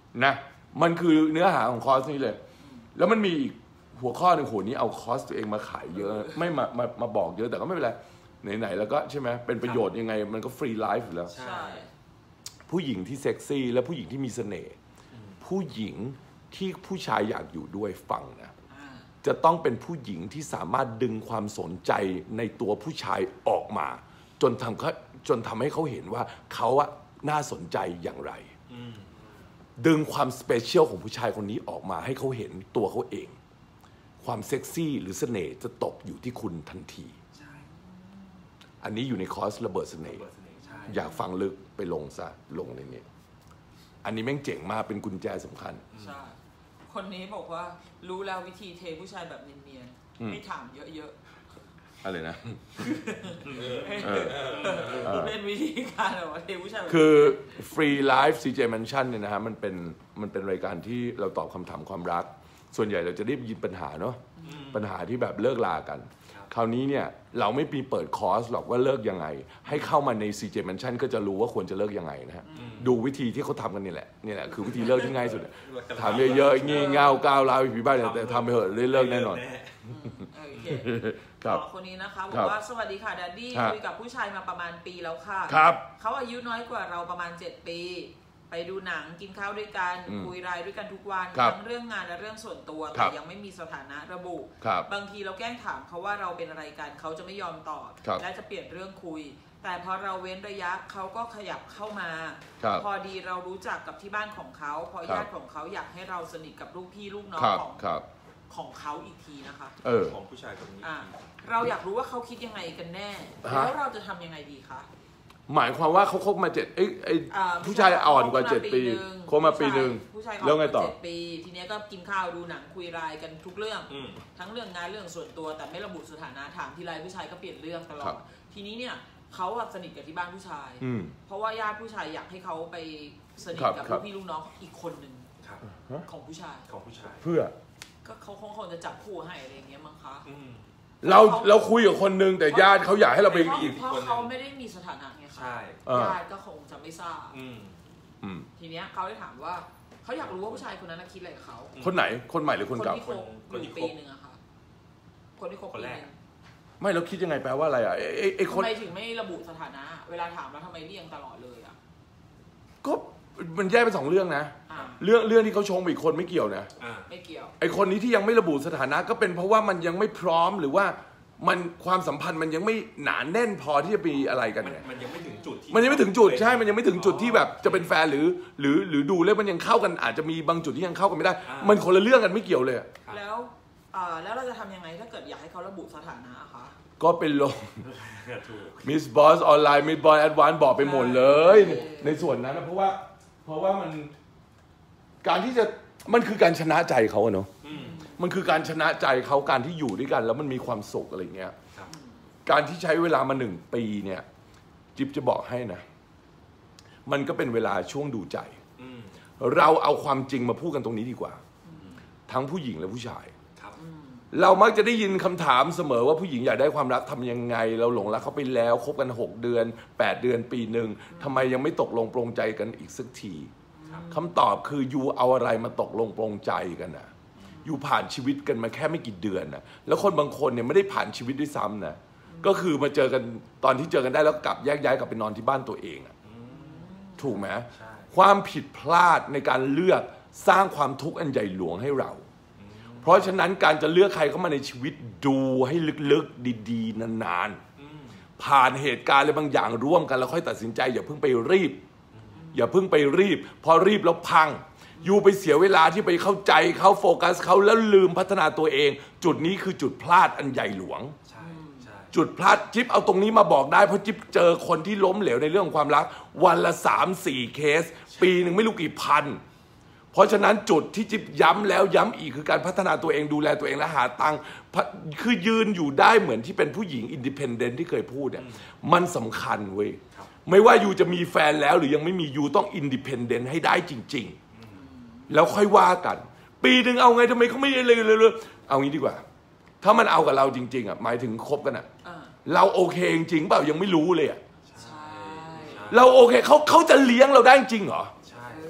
นะมันคือเนื้อหาของคอร์สนี้เลยแล้วมันมีอีกหัวข้อหนึ่งโหนี้เอาคอร์สตัวเองมาขายเยอะไม่มามามาบอกเยอะแต่ก็ไม่เป็นไรไหนๆแล้วก็ใช่ไหมเป็นประโยชน์ยังไงมันก็ฟรีไลฟ์อยู่แล้วใช่ผู้หญิงที่เซ็กซี่และผู้หญิงที่มีเสน่ห์ผู้หญิงที่ผู้ชายอยากอยู่ด้วยฟังนะจะต้องเป็นผู้หญิงที่สามารถดึงความสนใจในตัวผู้ชายออกมาจนทำเขาจนทำให้เขาเห็นว่าเขาอะน่าสนใจอย่างไรดึงความสเปเชียลของผู้ชายคนนี้ออกมาให้เขาเห็นตัวเขาเองความเซ็กซี่หรือเสน่ห์จะตกอยู่ที่คุณทันทีอันนี้อยู่ในคอร์สระเบิดเสน่ห์อยากฟังลึกไปลงซะลงในนี้อันนี้แม่งเจ๋งมากเป็นกุญแจสำคัญใช่คนนี้บอกว่ารู้แล้ววิธีเทผู้ชายแบบเนียนๆไม่ถามเยอะๆอะไรนะเป็นวิธีการแบบว่าเทผู้ชายคือ Free Life ซี เจ Mansion เนี่ยนะฮะมันเป็นมันเป็นรายการที่เราตอบคำถามความรักส่วนใหญ่เราจะได้ยินปัญหาเนาะปัญหาที่แบบเลิกลากันคราวนี้เนี่ยเราไม่มีเปิดคอร์สหรอกว่าเลิกยังไงให้เข้ามาใน ซี เจ Mansion ก็จะรู้ว่าควรจะเลิกยังไงนะฮะดูวิธีที่เขาทำกันนี่แหละนี่แหละคือวิธีเลิกที่ง่ายสุดถามเยอะๆงี้เงาก้าวร้าวผีบ้าแต่ทำไปเถอะเลิกแน่นอนครับคนนี้นะคะบอกว่าสวัสดีค่ะแดดดี้คุยกับผู้ชายมาประมาณปีแล้วค่ะเขาอายุน้อยกว่าเราประมาณเจ็ดปีไปดูหนังกินข้าวด้วยกันคุยรายด้วยกันทุกวันทั้งเรื่องงานและเรื่องส่วนตัวแต่ยังไม่มีสถานะระบุบางทีเราแกล้งถามเขาว่าเราเป็นอะไรกันเขาจะไม่ยอมตอบและจะเปลี่ยนเรื่องคุยแต่พอเราเว้นระยะเขาก็ขยับเข้ามาพอดีเรารู้จักกับที่บ้านของเขาพอญาติของเขาอยากให้เราสนิทกับลูกพี่ลูกน้องของของเขาอีกทีนะคะของผู้ชายคนนี้เราอยากรู้ว่าเขาคิดยังไงกันแน่แล้วเราจะทำยังไงดีคะหมายความว่าเขาคบมาเจ็ดไอ้ไอ้ผู้ชายอ่อนกว่าเจ็ดปีคบมาปีหนึ่งแล้วไงต่อเจ็ดปีทีนี้ก็กินข้าวดูหนังคุยรายกันทุกเรื่องทั้งเรื่องงานเรื่องส่วนตัวแต่ไม่ระบุสถานะถามทีไรผู้ชายก็เปลี่ยนเรื่องตลอดทีนี้เนี่ยเขาสนิทกับที่บ้านผู้ชายเพราะว่าญาติผู้ชายอยากให้เขาไปสนิทกับลูกพี่ลูกน้องอีกคนหนึ่งของผู้ชายของผู้ชายเพื่อก็เขาคงจะจับคู่ให้อะไรอย่างเงี้ยมั้งคะเราเราคุยกับคนนึงแต่ญาติเขาอยากให้เราไปอีกเพราะเขาไม่ได้มีสถานะไงคะญาติก็คงจะไม่ทราบทีเนี้ยเขาได้ถามว่าเขาอยากรู้ว่าผู้ชายคนนั้นคิดอะไรกับเขาคนไหนคนใหม่หรือคนเก่าคนที่คบปีหนึ่งอะค่ะคนที่คบปีนึงไม่เราคิดยังไงแปลว่าอะไรอ่ะไอ้ไอ้คนทำไมถึงไม่ระบุสถานะเวลาถามแล้วทำไมเลี่ยงตลอดเลยอ่ะก็มันแยกเป็นสองเรื่องนะเรื่องเรื่องที่เขาชงอีกคนไม่เกี่ยวนะไม่เกี่ยวไอคนนี้ที่ยังไม่ระบุสถานะก็เป็นเพราะว่ามันยังไม่พร้อมหรือว่ามันความสัมพันธ์มันยังไม่หนาแน่นพอที่จะมีอะไรกันเนี่ยมันยังไม่ถึงจุดมันยังไม่ถึงจุดใช่มันยังไม่ถึงจุดที่แบบจะเป็นแฟนหรือหรือหรือดูแล้วมันยังเข้ากันอาจจะมีบางจุดที่ยังเข้ากันไม่ได้มันคนละเรื่องกันไม่เกี่ยวเลยแล้วแล้วเราจะทำยังไงถ้าเกิดอยากให้เขาระบุสถานะคะก็เป็นลงมิสบอสออนไลน์มิสบอสแอดวานซ์บอกไปหมดเลยในส่วนนั้นนะเพราะว่าเพราะว่ามันการที่จะมันคือการชนะใจเขาเนาะมันคือการชนะใจเขาการที่อยู่ด้วยกันแล้วมันมีความสุขอะไรเงี้ยการที่ใช้เวลามาหนึ่งปีเนี่ยจิ๊บจะบอกให้นะมันก็เป็นเวลาช่วงดูใจเราเอาความจริงมาพูดกันตรงนี้ดีกว่าทั้งผู้หญิงและผู้ชายเรามักจะได้ยินคำถามเสมอว่าผู้หญิงอยากได้ความรักทำยังไงเราหลงรักเขาไปแล้วคบกันหกเดือนแปดเดือนปีหนึ่งทำไมยังไม่ตกลงปลงใจกันอีกสักทีคำตอบคือยูเอาอะไรมาตกลงปลงใจกันนะยูผ่านชีวิตกันมาแค่ไม่กี่เดือนนะแล้วคนบางคนเนี่ยไม่ได้ผ่านชีวิตด้วยซ้ำนะก็คือมาเจอกันตอนที่เจอกันได้แล้วกลับแยกย้ายกลับไปนอนที่บ้านตัวเองอะถูกไหมความผิดพลาดในการเลือกสร้างความทุกข์อันใหญ่หลวงให้เราเพราะฉะนั้นการจะเลือกใครเข้ามาในชีวิตดูให้ลึกๆดีๆนานๆผ่านเหตุการณ์อะไรบางอย่างร่วมกันแล้วค่อยตัดสินใจอย่าเพิ่งไปรีบอย่าเพิ่งไปรีบพอรีบแล้วพังยูไปเสียเวลาที่ไปเข้าใจเขาโฟกัสเขาแล้วลืมพัฒนาตัวเองจุดนี้คือจุดพลาดอันใหญ่หลวงจุดพลาดจิ๊บเอาตรงนี้มาบอกได้เพราะจิ๊บเจอคนที่ล้มเหลวในเรื่องของความรักวันละสามสี่เคสปีหนึ่งไม่รู้กี่พันเพราะฉะนั้นจุดที่จิ๊บย้ำแล้วย้ำอีกคือการพัฒนาตัวเองดูแลตัวเองและหาตังค์คือยืนอยู่ได้เหมือนที่เป็นผู้หญิงอินดิเพนเดนต์ที่เคยพูดเนี่ยมันสำคัญเว้ยไม่ว่ายูจะมีแฟนแล้วหรือยังไม่มียูต้องอินดิเพนเดนต์ให้ได้จริงๆแล้วค่อยว่ากันปีหนึ่งเอาไงทำไมเขาไม่เลยเลยเอางี้ดีกว่าถ้ามันเอากับเราจริงๆอ่ะหมายถึงคบกันอ่ะเราโอเคจริงเปล่ายังไม่รู้เลยอ่ะเราโอเคเขาเขาจะเลี้ยงเราได้จริงเหรอ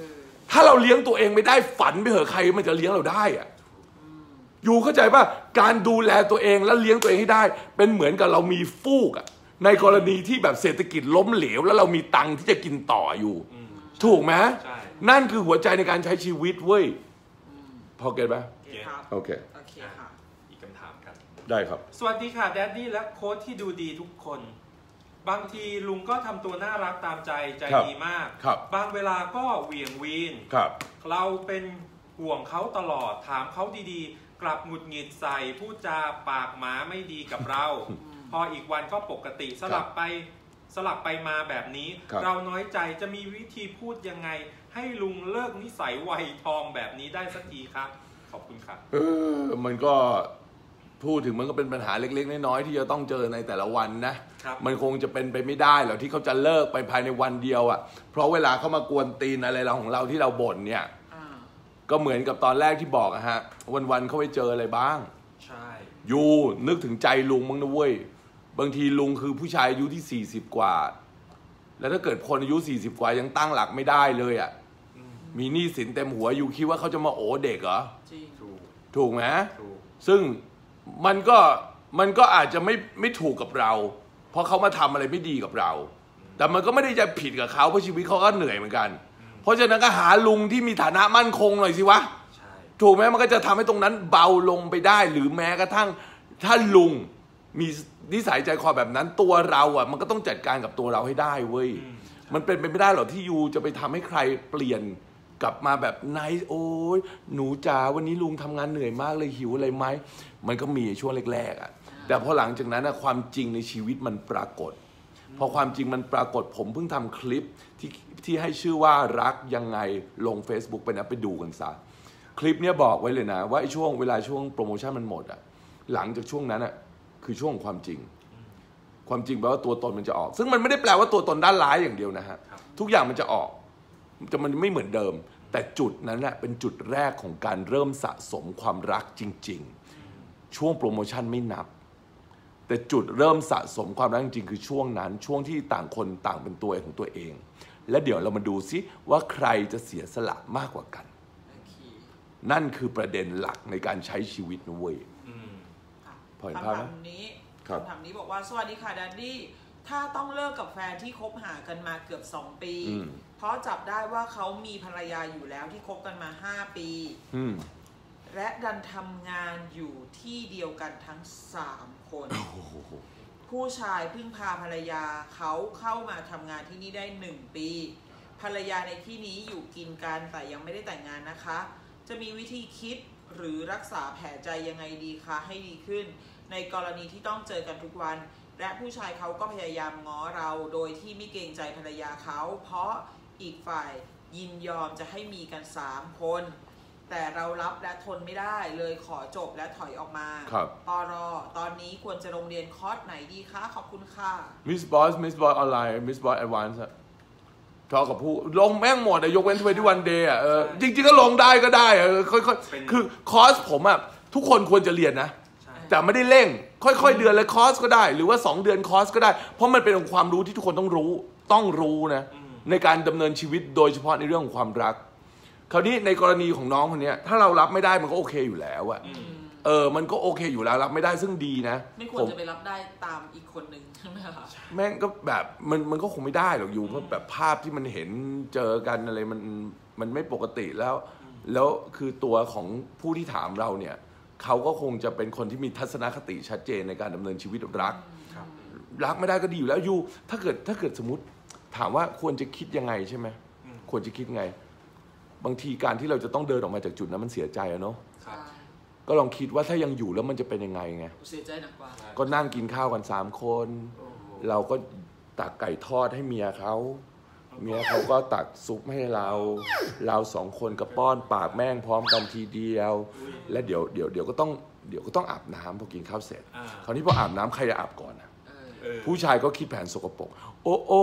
ถ้าเราเลี้ยงตัวเองไม่ได้ฝันไปเหอะใครมันจะเลี้ยงเราได้อะอยู่เข้าใจป่ะการดูแลตัวเองและเลี้ยงตัวเองให้ได้เป็นเหมือนกับเรามีฟูกอะในกรณีที่แบบเศรษฐกิจล้มเหลวแล้วเรามีตังค์ที่จะกินต่ออยู่ถูกไหมนั่นคือหัวใจในการใช้ชีวิตเว้ยพอเก็ตป่ะโอเคโอเคค่ะอีกคำถามครับได้ครับสวัสดีค่ะแดดดี้และโค้ชที่ดูดีทุกคนบางทีลุงก็ทำตัวน่ารักตามใจใจดีมากบางเวลาก็เหวี่ยงวีนเราเป็นห่วงเขาตลอดถามเขาดีๆกลับหงุดหงิดใส่พูดจาปากหมาไม่ดีกับเรา พออีกวันก็ปกติสลับไปสลับไปมาแบบนี้รเราน้อยใจจะมีวิธีพูดยังไงให้ลุงเลิกนิสัยไวทองแบบนี้ได้สักทีครับขอบคุณครับเออมันก็พูดถึงมันก็เป็นปัญหาเล็กๆน้อยๆที่จะต้องเจอในแต่ละวันนะมันคงจะเป็นไปไม่ได้หรอกที่เขาจะเลิกไปภายในวันเดียวอ่ะเพราะเวลาเขามากวนตีนอะไรเราของเราที่เราบ่นเนี่ยก็เหมือนกับตอนแรกที่บอกอะฮะวันๆเขาไปเจออะไรบ้างใช่ยูนึกถึงใจลุงมั้งนะเว้ยบางทีลุงคือผู้ชายอายุที่สี่สิบกว่าแล้วถ้าเกิดคนอายุสี่สิบกว่ายังตั้งหลักไม่ได้เลยอ่ะมีหนี้สินเต็มหัวยูคิดว่าเขาจะมาโอเด็กเหรอจริงถูกถูกไหมซึ่งมันก็มันก็อาจจะไม่ไม่ถูกกับเราเพราะเขามาทำอะไรไม่ดีกับเราแต่มันก็ไม่ได้จะผิดกับเขาเพราะชีวิตเขาก็เหนื่อยเหมือนกันเพราะฉะนั้นก็หาลุงที่มีฐานะมั่นคงหน่อยสิวะถูกไหมมันก็จะทำให้ตรงนั้นเบาลงไปได้หรือแม้กระทั่งถ้าลุงมีนิสัยใจคอแบบนั้นตัวเราอ่ะมันก็ต้องจัดการกับตัวเราให้ได้เว้ยมันเป็นไปไม่ได้หรอกที่ยูจะไปทำให้ใครเปลี่ยนกลับมาแบบไนท์โอ้ยหนูจ๋าวันนี้ลุงทำงานเหนื่อยมากเลยหิวอะไรไหมมันก็มีช่วงแรกๆอ่ะแต่พอหลังจากนั้นความจริงในชีวิตมันปรากฏพอความจริงมันปรากฏผมเพิ่งทำคลิปที่ที่ให้ชื่อว่ารักยังไงลง Facebook ไปนะไปดูกันซะคลิปเนี้ยบอกไว้เลยนะว่าไอ้ช่วงเวลาช่วงโปรโมชั่นมันหมดอ่ะหลังจากช่วงนั้นอ่ะคือช่วงความจริงความจริงแปลว่าตัวตนมันจะออกซึ่งมันไม่ได้แปลว่าตัวตนด้านร้ายอย่างเดียวนะฮะทุกอย่างมันจะออกจะมันไม่เหมือนเดิมแต่จุดนั้นแหละเป็นจุดแรกของการเริ่มสะสมความรักจริงๆช่วงโปรโมชั่นไม่นับแต่จุดเริ่มสะสมความรักจริงๆคือช่วงนั้นช่วงที่ต่างคนต่างเป็นตัวของตัวเองและเดี๋ยวเรามาดูซิว่าใครจะเสียสละมากกว่ากัน okay. นั่นคือประเด็นหลักในการใช้ชีวิตนะเว้ยพอเห็นภาพไหมคำถามนี้คำถามนี้บอกว่าสวัสดีค่ะดัดดี้ถ้าต้องเลิกกับแฟนที่คบหากันมาเกือบสองปีเพราะจับได้ว่าเขามีภรรยาอยู่แล้วที่คบกันมาห้าปีและดันทำงานอยู่ที่เดียวกันทั้งสามคนผู้ชายเพิ่งพาภรรยาเขาเข้ามาทำงานที่นี่ได้หนึ่งปีภรรยาในที่นี้อยู่กินกันแต่ยังไม่ได้แต่งงานนะคะจะมีวิธีคิดหรือรักษาแผลใจยังไงดีคะให้ดีขึ้นในกรณีที่ต้องเจอกันทุกวันและผู้ชายเขาก็พยายามง้อเราโดยที่ไม่เกรงใจภรรยาเขาเพราะอีกฝ่ายยินยอมจะให้มีกันสามคนแต่เรารับและทนไม่ได้เลยขอจบและถอยออกมาปรตอนนี้ควรจะลงเรียนคอร์สไหนดีคะขอบคุณค่ะมิสบอสมิสบอสออนไลน์มิสบอสแอดวานซ์ทอกับผู้ลงแม่งหมดยกเว้นทเวนตี้วันเดย์อ่ะจริงๆก็ลงได้ก็ได้ค่อยๆคือคอร์สผมอ่ะทุกคนควรจะเรียนนะแต่ไม่ได้เร่งค่อยๆเดือนละคอร์สก็ได้หรือว่าสองเดือนคอร์สก็ได้เพราะมันเป็นความรู้ที่ทุกคนต้องรู้ต้องรู้นะในการดำเนินชีวิตโดยเฉพาะในเรื่องของความรักคราวนี้ในกรณีของน้องคนนี้ถ้าเรารับไม่ได้มันก็โอเคอยู่แล้วอะเออมันก็โอเคอยู่แล้วรับไม่ได้ซึ่งดีนะไม่ควรจะไปรับได้ตามอีกคนนึงใช่ไหมคะแม่งก็แบบมันมันก็คงไม่ได้หรอกอยู่เพราะแบบภาพที่มันเห็นเจอกันอะไรมันมันไม่ปกติแล้วแล้วคือตัวของผู้ที่ถามเราเนี่ยเขาก็คงจะเป็นคนที่มีทัศนคติชัดเจนในการดำเนินชีวิตรักรักไม่ได้ก็ดีอยู่แล้วยูถ้าเกิดถ้าเกิดสมมติถามว่าควรจะคิดยังไงใช่ไหมควรจะคิดไงบางทีการที่เราจะต้องเดินออกมาจากจุดนั้นมันเสียใจอะเนาะก็ลองคิดว่าถ้ายังอยู่แล้วมันจะเป็นยังไงไงเสียใจหนักกว่าก็นั่งกินข้าวกันสามคนเราก็ตักไก่ทอดให้เมียเขาเมียเขาก็ตักซุปให้เราเราสองคนก็ป้อนปากแม่งพร้อมกันทีเดียวและเดี๋ยวเดี๋ยวเดี๋ยวก็ต้องเดี๋ยวก็ต้องอาบน้ำพอกินข้าวเสร็จคราวนี้พออาบน้ำใครจะอาบก่อนนะผู้ชายก็คิดแผนสกปรกโอ้โอ้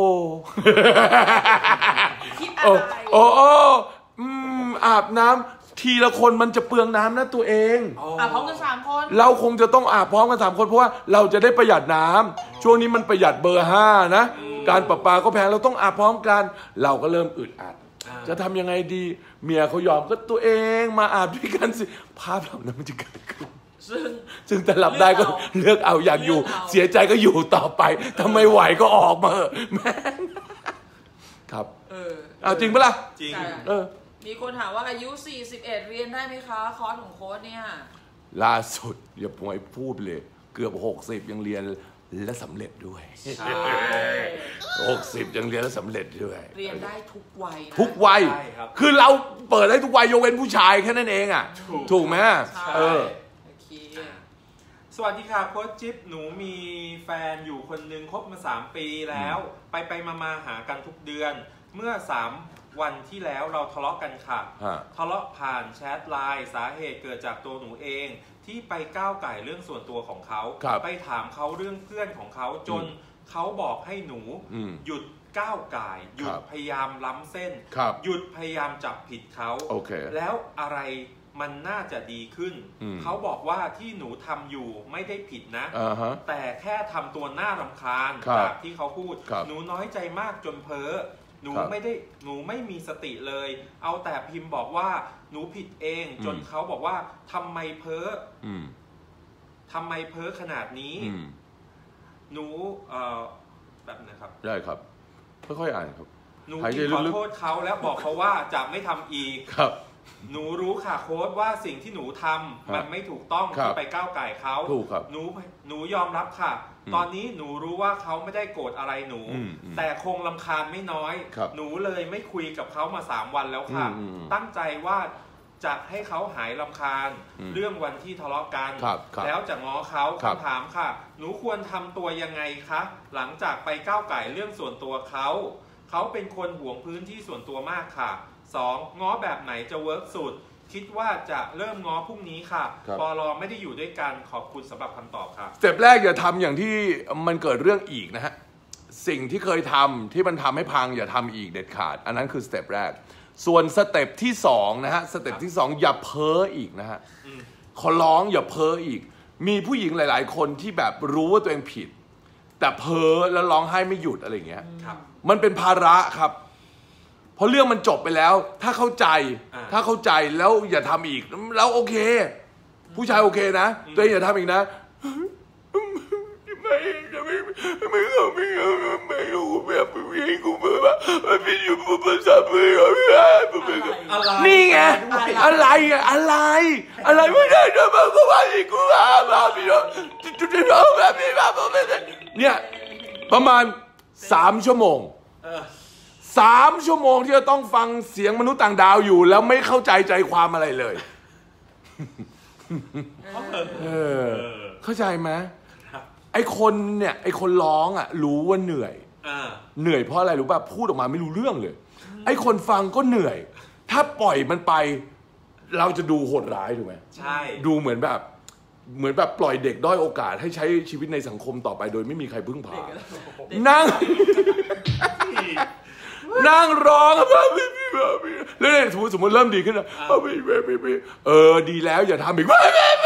คิดอะไรโอ้โอ้อาบน้ำทีละคนมันจะเปลืองน้ำนะตัวเองอาบพร้อมกันสามคนเราคงจะต้องอาบพร้อมกันสามคนเพราะว่าเราจะได้ประหยัดน้ำช่วงนี้มันประหยัดเบอร์ห้านะการประปาก็แพงเราต้องอาบพร้อมกันเราก็เริ่มอึดอัดจะทำยังไงดีเมียเขายอมก็ตัวเองมาอาบด้วยกันสิภาพเหล่านั้นมันจะเกิดขึ้นซึ่งซึ่งแต่หลับได้ก็เลือกเอาอยากอยู่เสียใจก็อยู่ต่อไปทำไมไหวก็ออกมาเถอะแม่งครับเออเอาจริงปะล่ะจริงเออมีคนถามว่าอายุสี่สิบเอ็ดเรียนได้ไหมคะคอร์สของโค้ชเนี่ยล่าสุดอย่าป่วยพูดเลยเกือบหกสิบยังเรียนและสำเร็จด้วยหกสิบยังเรียนและสำเร็จด้วยเรียนได้ทุกวัยทุกวัยคือเราเปิดได้ทุกวัยยกเว้นผู้ชายแค่นั้นเองอ่ะถูกไหมเออสวัสดีค่ะโค้ชจิ๊บหนูมีแฟนอยู่คนนึงคบมาสามปีแล้วไปไปมามาหากันทุกเดือนเมื่อสามวันที่แล้วเราทะเลาะกันค่ะทะเลาะผ่านแชทไลน์สาเหตุเกิดจากตัวหนูเองที่ไปก้าวไก่เรื่องส่วนตัวของเขาไปถามเขาเรื่องเพื่อนของเขาจนเขาบอกให้หนูหยุดก้าวไก่หยุดพยายามล้ำเส้นหยุดพยายามจับผิดเขาแล้วอะไรมันน่าจะดีขึ้นเขาบอกว่าที่หนูทำอยู่ไม่ได้ผิดนะ uh-huh. แต่แค่ทำตัวน่ารำคาญจากที่เขาพูดหนูน้อยใจมากจนเพ้อหนูไม่ได้หนูไม่มีสติเลยเอาแต่พิมพ์บอกว่าหนูผิดเองจนเขาบอกว่าทำไมเพ้อทำไมเพ้อขนาดนี้หนูเอ่อแบบนะครับได้ครับค่อยๆอ่านครับหนูขอโทษเขาแล้วบอกเขาว่าจะไม่ทำอีกครับหนูรู้ค่ะโค้ชว่าสิ่งที่หนูทำมันไม่ถูกต้องที่ไปก้าวไก่เขาหนูหนูยอมรับค่ะตอนนี้หนูรู้ว่าเขาไม่ได้โกรธอะไรหนูแต่คงรำคาญไม่น้อยหนูเลยไม่คุยกับเขามาสามวันแล้วค่ะตั้งใจว่าจะให้เขาหายรำคาญเรื่องวันที่ทะเลาะกันแล้วจะง้อเขาคำถามค่ะหนูควรทำตัวยังไงคะหลังจากไปก้าวไก่เรื่องส่วนตัวเขาเขาเป็นคนหวงพื้นที่ส่วนตัวมากค่ะสองง้อแบบไหนจะเวิร์กสุดคิดว่าจะเริ่มง้อพรุ่งนี้ค่ะปลอไม่ได้อยู่ด้วยกันขอบคุณสำหรับคำตอบครับสเต็ปแรกอย่าทำอย่างที่มันเกิดเรื่องอีกนะฮะสิ่งที่เคยทำที่มันทำให้พังอย่าทำอีกเด็ดขาดอันนั้นคือสเต็ปแรกส่วนสเต็ปที่สองนะฮะสเต็ปที่สองอย่าเพ้ออีกนะฮะขอร้องอย่าเพ้ออีกมีผู้หญิงหลายๆคนที่แบบรู้ว่าตัวเองผิดแต่เพ้อแล้วร้องไห้ไม่หยุดอะไรอย่างเงี้ยมันเป็นภาระครับเพราะเรื่องมันจบไปแล้วถ้าเข้าใจถ้าเข้าใจแล้วอย่าทำอีกแล้วโอเคผู้ชายโอเคนะตัวเองอย่าทำอีกนะไม่ไม่ไม่เขาไม่ไม่รู้แบบไม่กูแบบไม่อยู่บนภาษาไม่รู้นี่ไงอะไรอะไรอะไรไม่ได้เดี๋ยวมันก็ว่าอีกกูว่าแบบนี้จุดๆๆแบบนี้แบบเนี่ยประมาณสามชั่วโมงสามชั่วโมงที่จะต้องฟังเสียงมนุษย์ต่างดาวอยู่แล้วไม่เข้าใจใจความอะไรเลยเออเข้าใจไหมไอคนเนี่ยไอคนร้องอ่ะรู้ว่าเหนื่อยเหนื่อยเพราะอะไรรู้ป่ะพูดออกมาไม่รู้เรื่องเลยไอคนฟังก็เหนื่อยถ้าปล่อยมันไปเราจะดูโหดร้ายถูกไหมใช่ดูเหมือนแบบเหมือนแบบปล่อยเด็กด้อยโอกาสให้ใช้ชีวิตในสังคมต่อไปโดยไม่มีใครพึ่งพานั่งนั่งร้องแบบแล้วเนี่ยสมมติสมมติเริ่มดีขึ้นแล้วเออดีแล้วอย่าทำอีก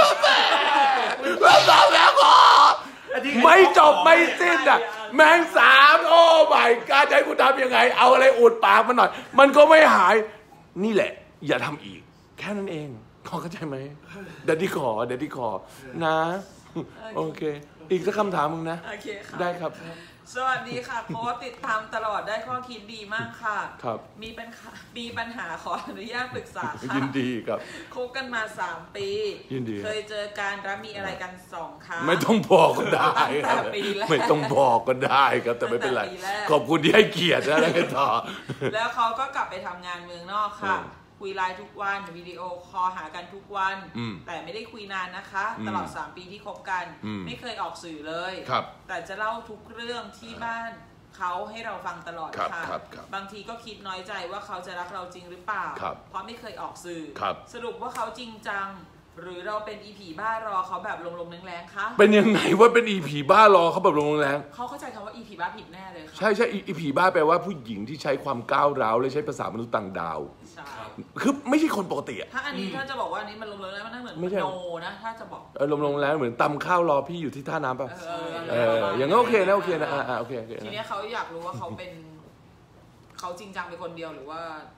ไม่จบไม่สิ้นอ่ะแมงสามโอ้ไม่การจะให้คุณทำยังไงเอาอะไรอุดปากมันหน่อยมันก็ไม่หายนี่แหละอย่าทำอีกแค่นั้นเองเข้าใจไหมเดี๋ยวที่ขอเดี๋ยวที่ขอนะโอเคอีกสักคำถามมึงนะได้ครับสวัสดีค่ะโค้ชติดตามตลอดได้ข้อคิดดีมากค่ะครับมีปัญหามีปัญหาขออนุญาตปรึกษาค่ะยินดีครับคบกันมาสามปียินดีเคยเจอการแล้วมีอะไรกันสองครั้งไม่ต้องบอกก็ได้ครับไม่ต้องบอกก็ได้ครับแต่ไม่เป็นไรขอบคุณที่ให้เกียรตินะแล้วกันต่อแล้วเขาก็กลับไปทำงานเมืองนอกค่ะคุยไลน์ทุกวันวิดีโอคอลหากันทุกวันแต่ไม่ได้คุยนานนะคะตลอดสามปีที่คบกันไม่เคยออกสื่อเลยแต่จะเล่าทุกเรื่องที่บ้านเขาให้เราฟังตลอดค่ะบางทีก็คิดน้อยใจว่าเขาจะรักเราจริงหรือเปล่าเพราะไม่เคยออกสื่อสรุปว่าเขาจริงจังหรือเราเป็นอีผีบ้ารอเขาแบบลงๆแรงๆคะเป็นยังไงว่าเป็นอีผีบ้ารอเขาแบบลงๆแรงเขาเข้าใจคำว่าอีผีบ้าผิดแน่เลยใช่ใช่อีผีบ้าแปลว่าผู้หญิงที่ใช้ความก้าวร้าวและใช้ภาษามนุษย์ต่างดาวคือไม่ใช่คนปกติอะถ้าอันนี้ถ้าจะบอกว่าอันนี้มันลงๆแล้วมันน่าเหมือนโนนะถ้าจะบอกเออลงๆแล้วเหมือนตำข้าวรอพี่อยู่ที่ท่าน้ำป่ะเอออย่างงั้นโอเคนะโอเคนะอ่าโอเคทีนี้เขาอยากรู้ว่าเขาเป็นเขาจริงจังเป็นคนเดียวหรือว่า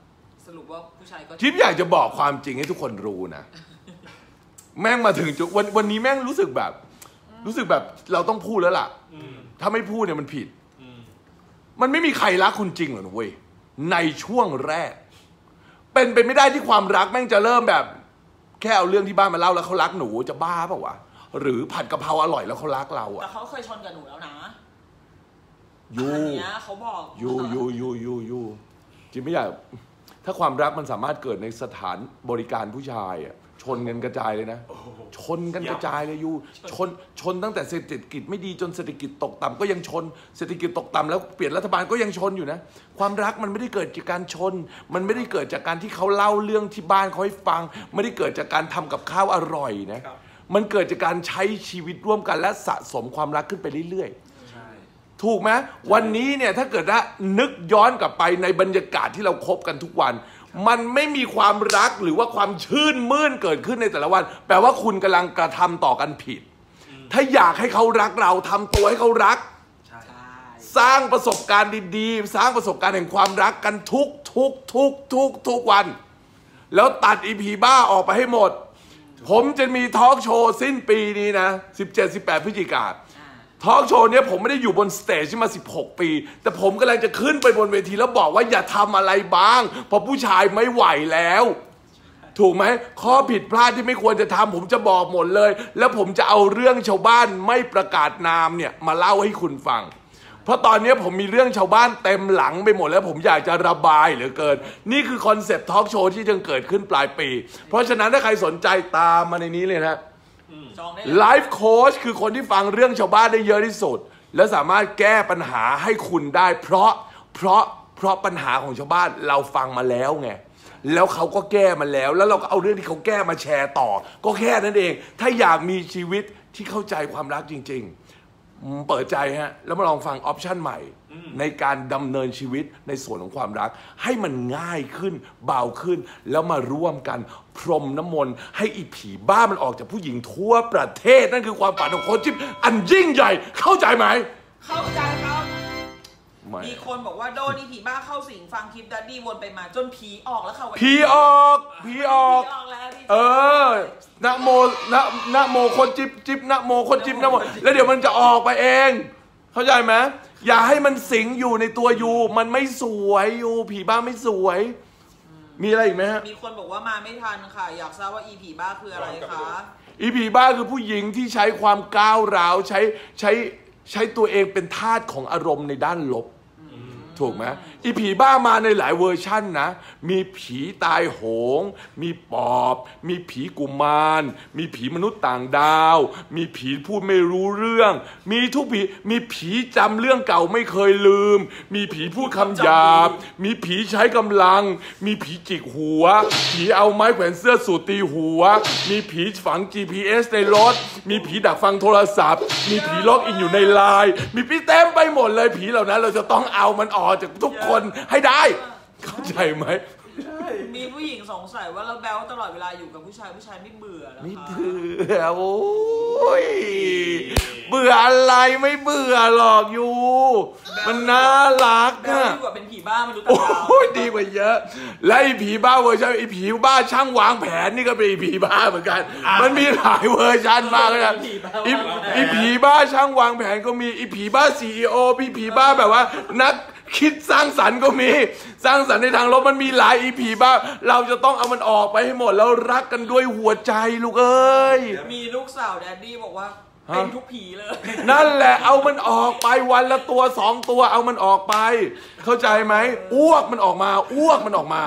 สรุปว่าผู้ชายก็จิ๊บอยากจะบอกความจริงให้ทุกคนรู้นะแม่งมาถึงจุดวันวันนี้แม่งรู้สึกแบบ รู้สึกแบบเราต้องพูดแล้วล่ะถ้าไม่พูดเนี่ยมันผิดมันไม่มีใครรักคุณจริงหรอกเว้ยในช่วงแรกเป็นไปไม่ได้ที่ความรักแม่งจะเริ่มแบบแค่เอาเรื่องที่บ้านมาเล่าแล้วเขารักหนูจะบ้าเปล่าวะหรือผัดกะเพราอร่อยแล้วเขารักเราอะแต่เขาเคยชนกับหนูแล้วนะยูอันเนี้ยเขาบอกยูยูยูยูยูจริงไม่อยากถ้าความรักมันสามารถเกิดในสถานบริการผู้ชายอะชนกันกระจายเลยนะชนกันกระจายเลยยูชนชนตั้งแต่เศรษฐกิจไม่ดีจนเศรษฐกิจตกต่ำก็ยังชนเศรษฐกิจตกต่ำแล้วเปลี่ยนรัฐบาลก็ยังชนอยู่นะความรักมันไม่ได้เกิดจากการชนมันไม่ได้เกิดจากการที่เขาเล่าเรื่องที่บ้านเขาให้ฟังไม่ได้เกิดจากการทำกับข้าวอร่อยนะมันเกิดจากการใช้ชีวิตร่วมกันและสะสมความรักขึ้นไปเรื่อยๆถูกไหมวันนี้เนี่ยถ้าเกิดว่านึกย้อนกลับไปในบรรยากาศที่เราคบกันทุกวันมันไม่มีความรักหรือว่าความชื่นมื่นเกิดขึ้นในแต่ละวันแปลว่าคุณกำลังกระทำต่อกันผิดถ้าอยากให้เขารักเราทำตัวให้เขารักสร้างประสบการณ์ดีๆสร้างประสบการณ์แห่งความรักกันทุกทุกทุกทุกทุกวันแล้วตัดอีพีบ้าออกไปให้หมดผมจะมีทอล์กโชว์สิ้นปีนี้นะสิบเจ็ด สิบแปดพฤศจิกายนทอล์กโชว์เนี้ยผมไม่ได้อยู่บนสเตจมาสิบหกปีแต่ผมกำลังจะขึ้นไปบนเวทีแล้วบอกว่าอย่าทำอะไรบ้างเพราะผู้ชายไม่ไหวแล้วถูกไหมข้อผิดพลาดที่ไม่ควรจะทำผมจะบอกหมดเลยแล้วผมจะเอาเรื่องชาวบ้านไม่ประกาศนามเนี่ยมาเล่าให้คุณฟังเพราะตอนนี้ผมมีเรื่องชาวบ้านเต็มหลังไปหมดแล้วผมอยากจะระบายเหลือเกินนี่คือคอนเซปต์ทอล์กโชว์ที่จะเกิดขึ้นปลายปีเพราะฉะนั้นถ้าใครสนใจตามมาในนี้เลยนะไลฟ์โค้ชคือคนที่ฟังเรื่องชาวบ้านได้เยอะที่สุดและสามารถแก้ปัญหาให้คุณได้เพราะเพราะเพราะปัญหาของชาวบ้านเราฟังมาแล้วไงแล้วเขาก็แก้มาแล้วแล้วเราก็เอาเรื่องที่เขาแก้มาแชร์ต่อก็แค่นั้นเองถ้าอยากมีชีวิตที่เข้าใจความรักจริงๆเปิดใจฮะแล้วมาลองฟังออปชั่นใหม่ในการดำเนินชีวิตในส่วนของความรักให้มันง่ายขึ้นเบาขึ้นแล้วมาร่วมกันพรมน้ำมนต์ให้อีผีบ้ามันออกจากผู้หญิงทั่วประเทศนั่นคือความฝันของโค้ชจิ๊บอันยิ่งใหญ่เข้าใจไหมเข้าใจครับมีคนบอกว่าโดนอีผีบ้าเข้าสิงฟังคลิปดัดดี้วนไปมาจนผีออกแล้วค่ะผีออกผีออกเออนะโมนะนะโมคนจิ๊บจิ๊บนะโมคนจิ๊บนะโมแล้วเดี๋ยวมันจะออกไปเองเข้าใจไหมอย่าให้มันสิงอยู่ในตัวยูมันไม่สวยยูผีบ้าไม่สวยมีอะไรอีกไหมฮะมีคนบอกว่ามาไม่ทันค่ะอยากทราบว่าอีผีบ้าคืออะไรคะอีผีบ้าคือผู้หญิงที่ใช้ความก้าวร้าวใช้ใช้ใช้ตัวเองเป็นทาสของอารมณ์ในด้านลบถูกไหมอีผีบ้ามาในหลายเวอร์ชั่นนะมีผีตายโหงมีปอบมีผีกุมารมีผีมนุษย์ต่างดาวมีผีพูดไม่รู้เรื่องมีทุกผีมีผีจำเรื่องเก่าไม่เคยลืมมีผีพูดคำหยาบมีผีใช้กำลังมีผีจิกหัวผีเอาไม้แขวนเสื้อสูทตีหัวมีผีฝัง จี พี เอส ในรถมีผีดักฟังโทรศัพท์มีผีล็อกอินอยู่ในไลน์มีผีเต็มไปหมดเลยผีเหล่านั้นเราจะต้องเอามันออกจากทุกคนให้ได้เข้าใจไหมมีผู้หญิงสงสัยว่าเราแบลตลอดเวลาอยู่กับผู้ชายผู้ชายไม่เบื่อหรอคะไม่เบื่อโอ้ยเบื่ออะไรไม่เบื่อหรอกอยู่มันน่ารักอะดีกว่าเป็นผีบ้าไม่รู้แต่โอ้ยดีกว่าเยอะและไอ้ผีบ้าเวอร์ชันไอ้ผีบ้าช่างวางแผนนี่ก็เป็นไอ้ผีบ้าเหมือนกันมันมีหลายเวอร์ชันมากเลยนะไอ้ผีบ้าช่างวางแผนก็มีไอ้ผีบ้า ซี อี โอ พี่ผีบ้าแบบว่านักคิดสร้างสรรค์ก็มีสร้างสรรค์ในทางลบมันมีหลายอีผีบ้าเราจะต้องเอามันออกไปให้หมดแล้วรักกันด้วยหัวใจลูกเอ้ยมีลูกสาวแดดดี้บอกว่าเป็นทุกผีเลยนั่นแหละเอามันออกไปวันละตัวสองตัวเอามันออกไปเข้าใจไหมอ้วกมันออกมาอ้วกมันออกมา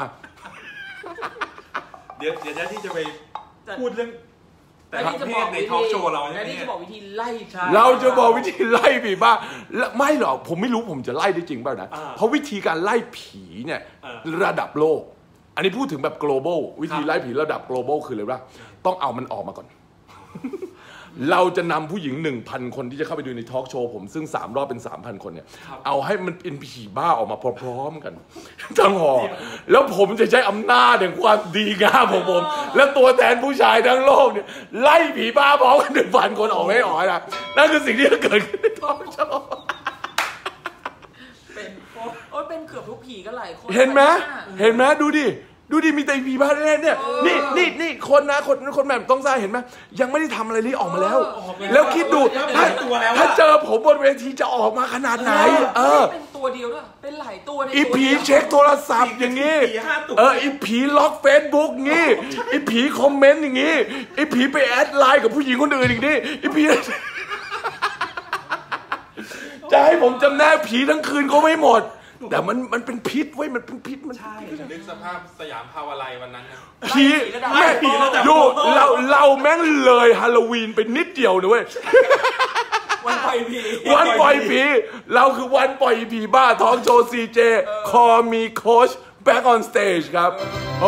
เดี๋ยวเดี๋ยวที่จะไปพูดเรื่องแต่ประเภทในทอล์กโชว์เราเนี่ยนี่จะบอกวิธีไล่เราจะบอกวิธีไล่ผีบ้าไม่หรอกผมไม่รู้ผมจะไล่ได้จริงเปล่านะเพราะวิธีการไล่ผีเนี่ยระดับโลกอันนี้พูดถึงแบบ global วิธีไล่ผีระดับ global คืออะไรวะต้องเอามันออกมาก่อนเราจะนำผู้หญิง หนึ่งพัน คนที่จะเข้าไปดูในทอล์กโชว์ผมซึ่งสามรอบเป็น สามพัน คนเนี่ยเอาให้มันเป็นผีบ้าออกมาพร้อมๆกันทั้งหอแล้วผมจะใช้อำนาจแห่งความดีงามของผมและตัวแทนผู้ชายทั้งโลกเนี่ยไล่ผีบ้าพร้อมกัน หนึ่งพัน คนออกให้ออกนะนั่นคือสิ่งที่จะเกิดขึ้นในทอล์กโชว์เป็นโคโอ้ยเป็นเกือบทุกผีก็หลายคนเห็นไหมเห็นไหมดูดิดูดิมีแต่ผีบ้าแน่เนี่ยนี่นี่นี่คนนะคนคนแบบต้องซ่าเห็นไหมยังไม่ได้ทำอะไรเลยออกมาแล้ว แล้วคิดดูถ้าถ้าเจอผมบนเวทีจะออกมาขนาดไหนเออเป็นตัวเดียวด้วยเป็นหลายตัวในอีผีเช็คโทรศัพท์อย่างงี้เอออีผีล็อกเฟซบุ๊กงี้อีผีคอมเมนต์อย่างงี้อีผีไปแอดไลน์กับผู้หญิงคนอื่นอีกนี่อีผีจะให้ผมจำแนกผีทั้งคืนก็ไม่หมดแต่มันมันเป็นพิษเว้ยมันเป็นพิษมันใช่นึกสภาพสยามภาวไลวันนั้นนะผีแม่ผีดูเราเราแม่งเลยฮาโลวีนไปนิดเดียวนะเว้ยวันปล่อยผีวันปล่อยผีเราคือวันปล่อยผีบ้าท้องโชว์ซีเจคอมีโค้ช back on stage ครับโอ้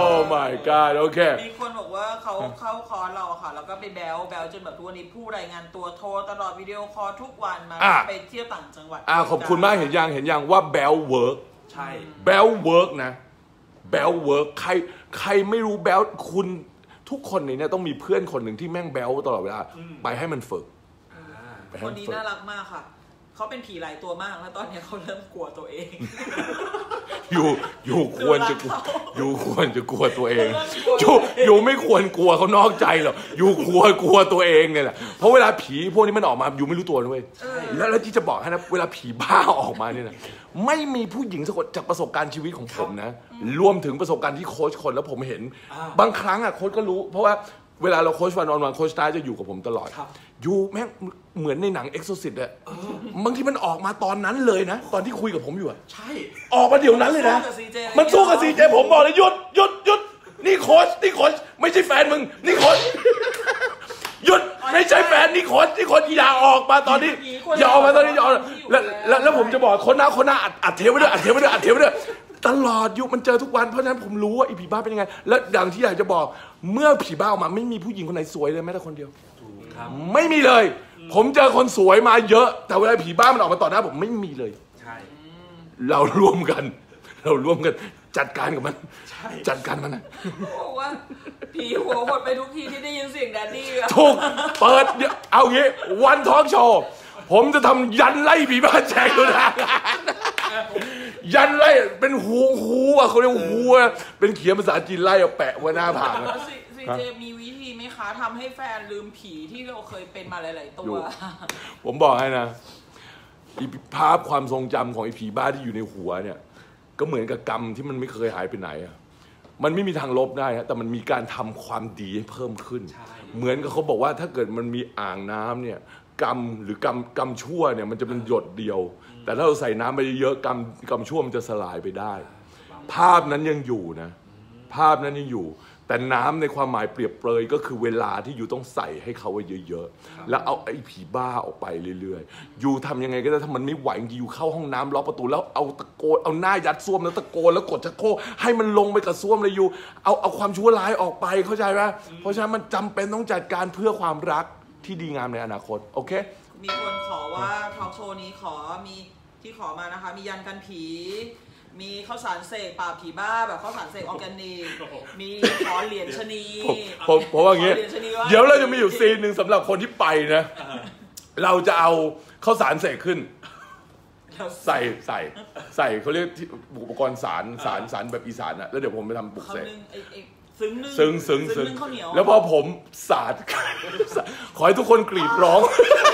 my god โอเคมีคนบอกว่าเขาเข้าคอร์สเราค่ะแล้วก็ไปแบลแบลจนแบบทุกวันนี้ผู้รายงานตัวโทรตลอดวิดีโอคอลทุกวันมาไปเที่ยวต่างจังหวัดอ่าขอบคุณมากเห็นยังเห็นยังว่าแบลเวิร์กใช่แบลเวิร์กนะแบลเวิร์กใครใครไม่รู้แบลคุณทุกคนในนี้ต้องมีเพื่อนคนหนึ่งที่แม่งแบลตลอดเวลาไปให้มันฝึกคนนี้น่ารักมากค่ะเขาเป็นผีหลายตัวมากแล้วตอนนี้เขาเริ่มกลัวตัวเองอยู่อยู่ควรจะอยู่ควรจะกลัวตัวเองอยู่อยู่ไม่ควรกลัวเขานอกใจหรอกอยู่กลัวกลัวตัวเองเนี่ยแหละเพราะเวลาผีพวกนี้มันออกมาอยู่ไม่รู้ตัวด้วยแล้วแล้วที่จะบอกให้นะเวลาผีบ้าออกมาเนี่ยนะไม่มีผู้หญิงสักคนจากประสบการณ์ชีวิตของผมนะรวมถึงประสบการณ์ที่โค้ชคนแล้วผมเห็นบางครั้งอ่ะโค้ชก็รู้เพราะว่าเวลาเราโค้ชวันออนวันโค้ชตาจะอยู่กับผมตลอดอยู่แม่งเหมือนในหนังเอ็กโซซิตอะบางทีมันออกมาตอนนั้นเลยนะตอนที่คุยกับผมอยู่อะใช่ออกมาเดี๋ยวนั้นเลยนะมันสู้กับซีเจผมบอกเลยหยุดหยุดหยุดนี่โค้ชนี่โค้ชไม่ใช่แฟนมึงนี่โค้ชหยุดไม่ใช่แฟนนี่โค้ชนี่โค้ชอย่าออกมาตอนนี้อย่าออกมาตอนนี้อย่าออกแล้วแล้วผมจะบอกคนหน้าคนหน้าอัดอัดเทปไว้ด้วยอัดเทปไว้ด้วยอัดเทปไว้ด้วยตลอดอยู่มันเจอทุกวันเพราะฉะนั้นผมรู้ว่าอีผีบ้าเป็นยังไงและอย่างที่อยากจะบอกเมื่อผีบ้าออกมาไม่มีผู้หญิงคนไหนสวยเลยแม้แต่คนเดียวไม่มีเลยผมเจอคนสวยมาเยอะแต่เวลาผีบ้ามันออกมาต่อหน้าผมไม่มีเลยใช่เราร่วมกันเราร่วมกันจัดการกับมันจัดการมันนะบอกว่าผีหัวหดไปทุกทีที่ได้ยินเสียงแดดดี้ถูกเปิดเอางี้วันทอล์กโชว์ผมจะทำยันไล่ผีบ้าแจกดูนะยันไล่เป็นหูหูอ่ะเขาเรียกหูอ่ะเป็นเขียนภาษาจีนไล่เอาแปะไว้หน้าผากซีเจมีวิธีไหมคะทำให้แฟนลืมผีที่เราเคยเป็นมาหลายๆตัวผมบอกให้นะอีภาพความทรงจำของไอ้ผีบ้าที่อยู่ในหัวเนี่ยก็เหมือนกับกรรมที่มันไม่เคยหายไปไหนอ่ะมันไม่มีทางลบได้ฮะแต่มันมีการทำความดีให้เพิ่มขึ้นเหมือนกับเขาบอกว่าถ้าเกิดมันมีอ่างน้ำเนี่ยกรรมหรือกรรมกรรมชั่วเนี่ยมันจะเป็นหยดเดียวแต่ถ้าเราใส่น้ำไปเยอะกรรมกรรมชั่วมันจะสลายไปได้ภาพนั้นยังอยู่นะภาพนั้นยังอยู่แต่น้ำในความหมายเปรียบเปรยก็คือเวลาที่อยู่ต้องใส่ให้เขาไว้เยอะๆแล้วเอาไอ้ผีบ้าออกไปเรื่อยๆอยู่ทำยังไงก็ได้ถ้ามันไม่ไหวอยู่เข้าห้องน้ำล็อกประตูแล้วเอาตะโกนเอาหน้ายัดส้วมแล้วตะโกนแล้วกดชักโครกให้มันลงไปกับส้วมเลยอยู่เอาเอาความชั่วร้ายออกไปเข้าใจไหมเพราะฉะนั้นมันจำเป็นต้องจัดการเพื่อความรักที่ดีงามในอนาคตโอเคมีคนขอว่าทอล์กโชว์นี้ขอมีที่ขอมานะคะมียันกันผีมีข้าวสารเสกปราบผีบ้าแบบข้าวสารเสกออร์แกนิกมีขอเหรียญชนีผมผมว่าอย่างงี้เดี๋ยวเราจะมีอยู่ซีนหนึ่งสำหรับคนที่ไปนะเราจะเอาข้าวสารเสกขึ้นใส่ใส่ใส่เขาเรียกอุปกรณ์สารสารสารแบบอีสานนะแล้วเดี๋ยวผมไปทำปลุกเสกซึ้งซึ้งซึ้งซึ้งแล้วพอผมสาดขอให้ทุกคนกรีดร้อง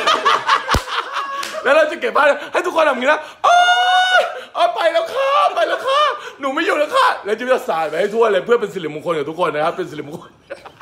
แล้วเราจะเก็บบ้านให้ทุกคนทำอย่างนี้นะเอาไปแล้วค่ะไปแล้วค่ะหนูไม่อยู่แล้วค่ะแล้วจะสาดไปให้ทั่วเลยเพื่อเป็นสิริมงคลกับทุกคนนะครับเป็นสิริมงคล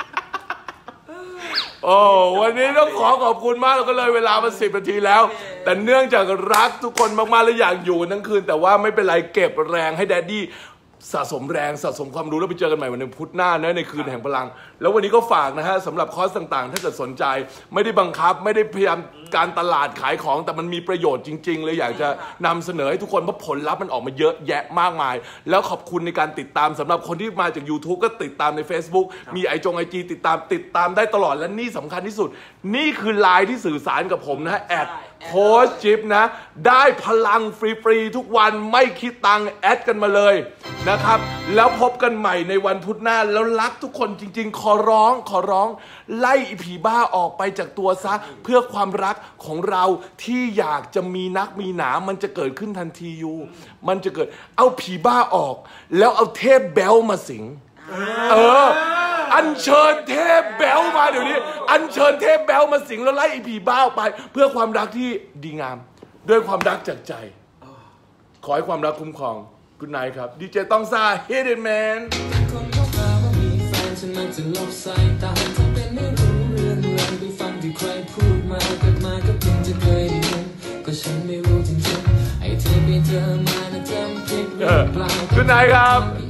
โอ้วันนี้ต้องขอขอบคุณมากเราก็เลยเวลามาสิบนาทีแล้วแต่เนื่องจากรักทุกคนมากๆและอยากอยู่ทั้งคืนแต่ว่าไม่เป็นไรเก็บแรงให้แดดดี้สะสมแรงสะสมความรู้แล้วไปเจอกันใหม่วันนึงพุธหน้านะในคืนแห่งพลังแล้ววันนี้ก็ฝากนะฮะสำหรับคอร์สต่างๆถ้าเกิดสนใจไม่ได้บังคับไม่ได้พยายามการตลาดขายของแต่มันมีประโยชน์จริงๆเลยอยากจะนำเสนอให้ทุกคนเพราะผลลัพธ์มันออกมาเยอะแยะมากมายแล้วขอบคุณในการติดตามสำหรับคนที่มาจาก YouTube ก็ติดตามใน Facebook มีไอจงไอจีติดตามติดตามได้ตลอดและนี่สำคัญที่สุดนี่คือไลน์ที่สื่อสารกับผมนะฮะแอดโค้ชจิ๊บนะได้พลังฟรีๆทุกวันไม่คิดตังค์แอดกันมาเลยนะครับแล้วพบกันใหม่ในวันพุธหน้าแล้วรักทุกคนจริงๆขอร้องขอร้องไล่อีผีบ้าออกไปจากตัวซะเพื่อความรักของเราที่อยากจะมีนักมีหนามันจะเกิดขึ้นทันทีอยู่มันจะเกิดเอาผีบ้าออกแล้วเอาเทพแบลมาสิงเอออัญเชิญเทพแบลมาเดี๋ยวนี้อัญเชิญเทพแบลมาสิงแล้วไล่อีผีบ้าออกไปเพื่อความรักที่ดีงามด้วยความรักจากใจขอให้ความรักคุ้มครองคุณนายครับดีเจต้องซ่า Hit It Man คนเขาพาว่ามีแฟนฉันมักจะลบสายตาถ้าเป็นไม่รู้เรื่องเลยไปฟังที่ใครพูดมาเกิดมาก็เพิ่งจะเคยได้ยินก็ฉันไม่รู้จริงๆไอ้ที่ไปเจอมาน่ะจำผิดหรือเปล่าคุณนายครับ